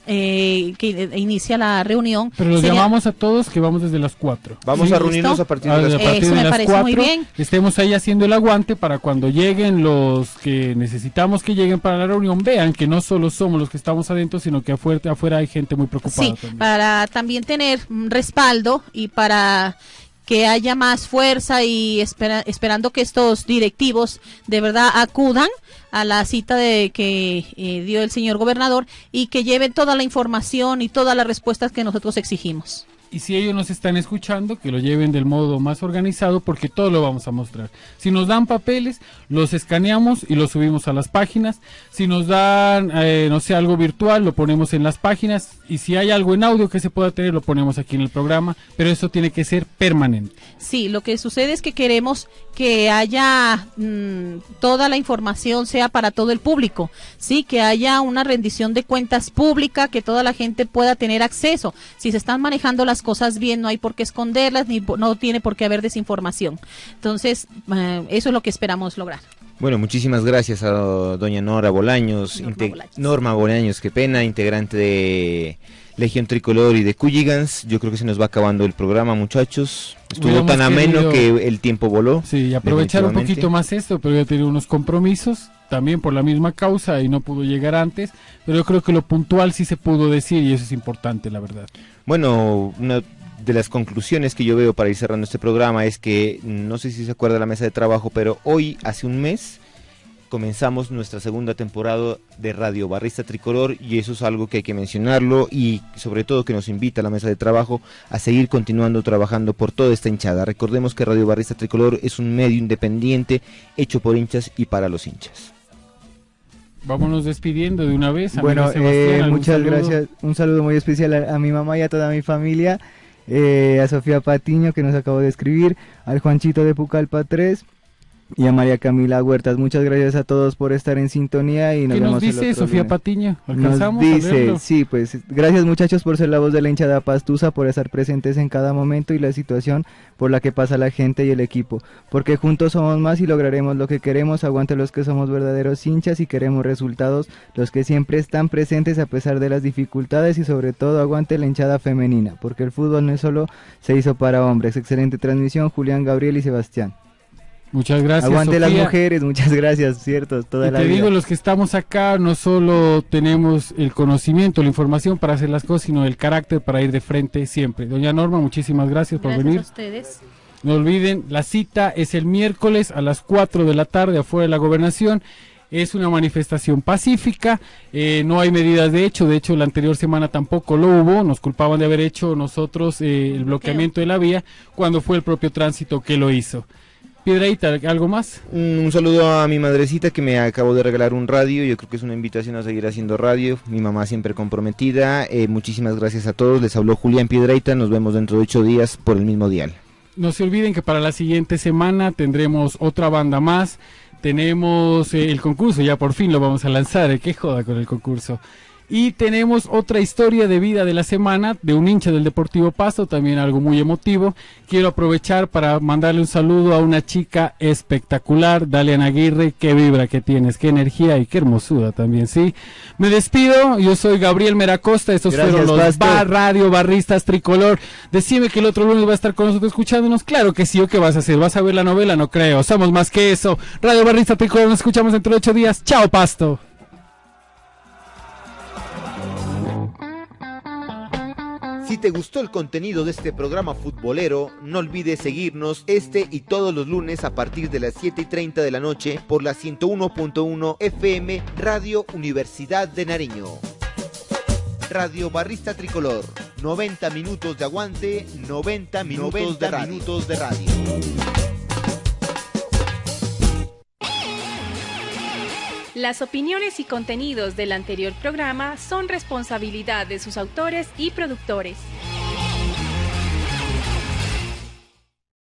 Eh, que inicia la reunión. Pero los Sería... llamamos a todos que vamos desde las cuatro. Vamos ¿Sí? a reunirnos ¿Listo? a partir de las, a, a partir Eso de me las cuatro. Muy bien. Estemos ahí haciendo el aguante para cuando lleguen los que necesitamos que lleguen para la reunión, vean que no solo somos los que estamos adentro, sino que afuera, afuera hay gente muy preocupada. Sí, también. Para también tener un respaldo y para que haya más fuerza y espera, esperando que estos directivos de verdad acudan a la cita de que eh, dio el señor gobernador y que lleven toda la información y todas las respuestas que nosotros exigimos. Y si ellos nos están escuchando, que lo lleven del modo más organizado, porque todo lo vamos a mostrar. Si nos dan papeles, los escaneamos y los subimos a las páginas. Si nos dan, eh, no sé, algo virtual, lo ponemos en las páginas. Y si hay algo en audio que se pueda tener, lo ponemos aquí en el programa. Pero eso tiene que ser permanente. Sí, lo que sucede es que queremos que haya mmm, toda la información sea para todo el público. Sí, que haya una rendición de cuentas pública, que toda la gente pueda tener acceso. Si se están manejando las cosas bien, no hay por qué esconderlas, ni no tiene por qué haber desinformación. Entonces, eh, eso es lo que esperamos lograr. Bueno, muchísimas gracias a doña Nora Bolaños, Norma Bolaños, Norma Bolaños, qué pena, integrante de Legión Tricolor y de Cooligans. Yo creo que se nos va acabando el programa, muchachos. Estuvo Hubiéramos tan ameno querido... que el tiempo voló. Sí, aprovechar un poquito más esto, pero ya tenía unos compromisos, también por la misma causa, y no pudo llegar antes, pero yo creo que lo puntual sí se pudo decir, y eso es importante, la verdad. Bueno, una de las conclusiones que yo veo para ir cerrando este programa es que, no sé si se acuerda la mesa de trabajo, pero hoy, hace un mes, comenzamos nuestra segunda temporada de Radio Barrista Tricolor, y eso es algo que hay que mencionarlo, y sobre todo que nos invita a la mesa de trabajo a seguir continuando trabajando por toda esta hinchada. Recordemos que Radio Barrista Tricolor es un medio independiente hecho por hinchas y para los hinchas. Vámonos despidiendo de una vez. Bueno, eh, muchas saludo? gracias. Un saludo muy especial a, a mi mamá y a toda mi familia, eh, a Sofía Patiño, que nos acabó de escribir, al Juanchito de Pucallpa tres y a María Camila Huertas. Muchas gracias a todos por estar en sintonía y nos ¿Qué vemos nos dice el otro Sofía lunes. Patiño? ¿Alcanzamos Nos dice, a verlo? sí, pues gracias muchachos por ser la voz de la hinchada pastusa, por estar presentes en cada momento y la situación por la que pasa la gente y el equipo, porque juntos somos más y lograremos lo que queremos. Aguante los que somos verdaderos hinchas y queremos resultados, los que siempre están presentes a pesar de las dificultades, y sobre todo aguante la hinchada femenina, porque el fútbol no solo se hizo para hombres. Excelente transmisión, Julián, Gabriel y Sebastián. Muchas gracias, Aguante Sofía. Las mujeres, muchas gracias, cierto, toda y la te vida. digo, los que estamos acá no solo tenemos el conocimiento, la información para hacer las cosas, sino el carácter para ir de frente siempre. Doña Norma, muchísimas gracias por Gracias venir. a ustedes. No olviden, la cita es el miércoles a las cuatro de la tarde afuera de la gobernación. Es una manifestación pacífica, eh, no hay medidas de hecho, de hecho la anterior semana tampoco lo hubo, nos culpaban de haber hecho nosotros eh, el bloqueamiento de la vía, cuando fue el propio tránsito que lo hizo. Piedrahíta, ¿algo más? Un, un saludo a mi madrecita, que me acabó de regalar un radio. Yo creo que es una invitación a seguir haciendo radio. Mi mamá siempre comprometida. Eh, muchísimas gracias a todos. Les habló Julián Piedrahíta. Nos vemos dentro de ocho días por el mismo dial. No se olviden que para la siguiente semana tendremos otra banda más. Tenemos eh, el concurso, ya por fin lo vamos a lanzar. Eh, qué joda con el concurso. Y tenemos otra historia de vida de la semana de un hincha del Deportivo Pasto, también algo muy emotivo. Quiero aprovechar para mandarle un saludo a una chica espectacular, Dalian Aguirre. Qué vibra que tienes, qué energía y qué hermosura también, ¿sí? Me despido, yo soy Gabriel Meracosta, estos Gracias, fueron los Pasto. Bar Radio Barristas Tricolor. Decime que el otro lunes va a estar con nosotros escuchándonos. Claro que sí, ¿o qué vas a hacer? ¿Vas a ver la novela? No creo, somos más que eso. Radio Barrista Tricolor, nos escuchamos dentro de ocho días. Chao, Pasto. Si te gustó el contenido de este programa futbolero, no olvides seguirnos este y todos los lunes a partir de las siete y treinta de la noche por la ciento uno punto uno F M Radio Universidad de Nariño. Radio Barrista Tricolor, noventa minutos de aguante, noventa minutos, noventa de, radio. minutos de radio. Las opiniones y contenidos del anterior programa son responsabilidad de sus autores y productores.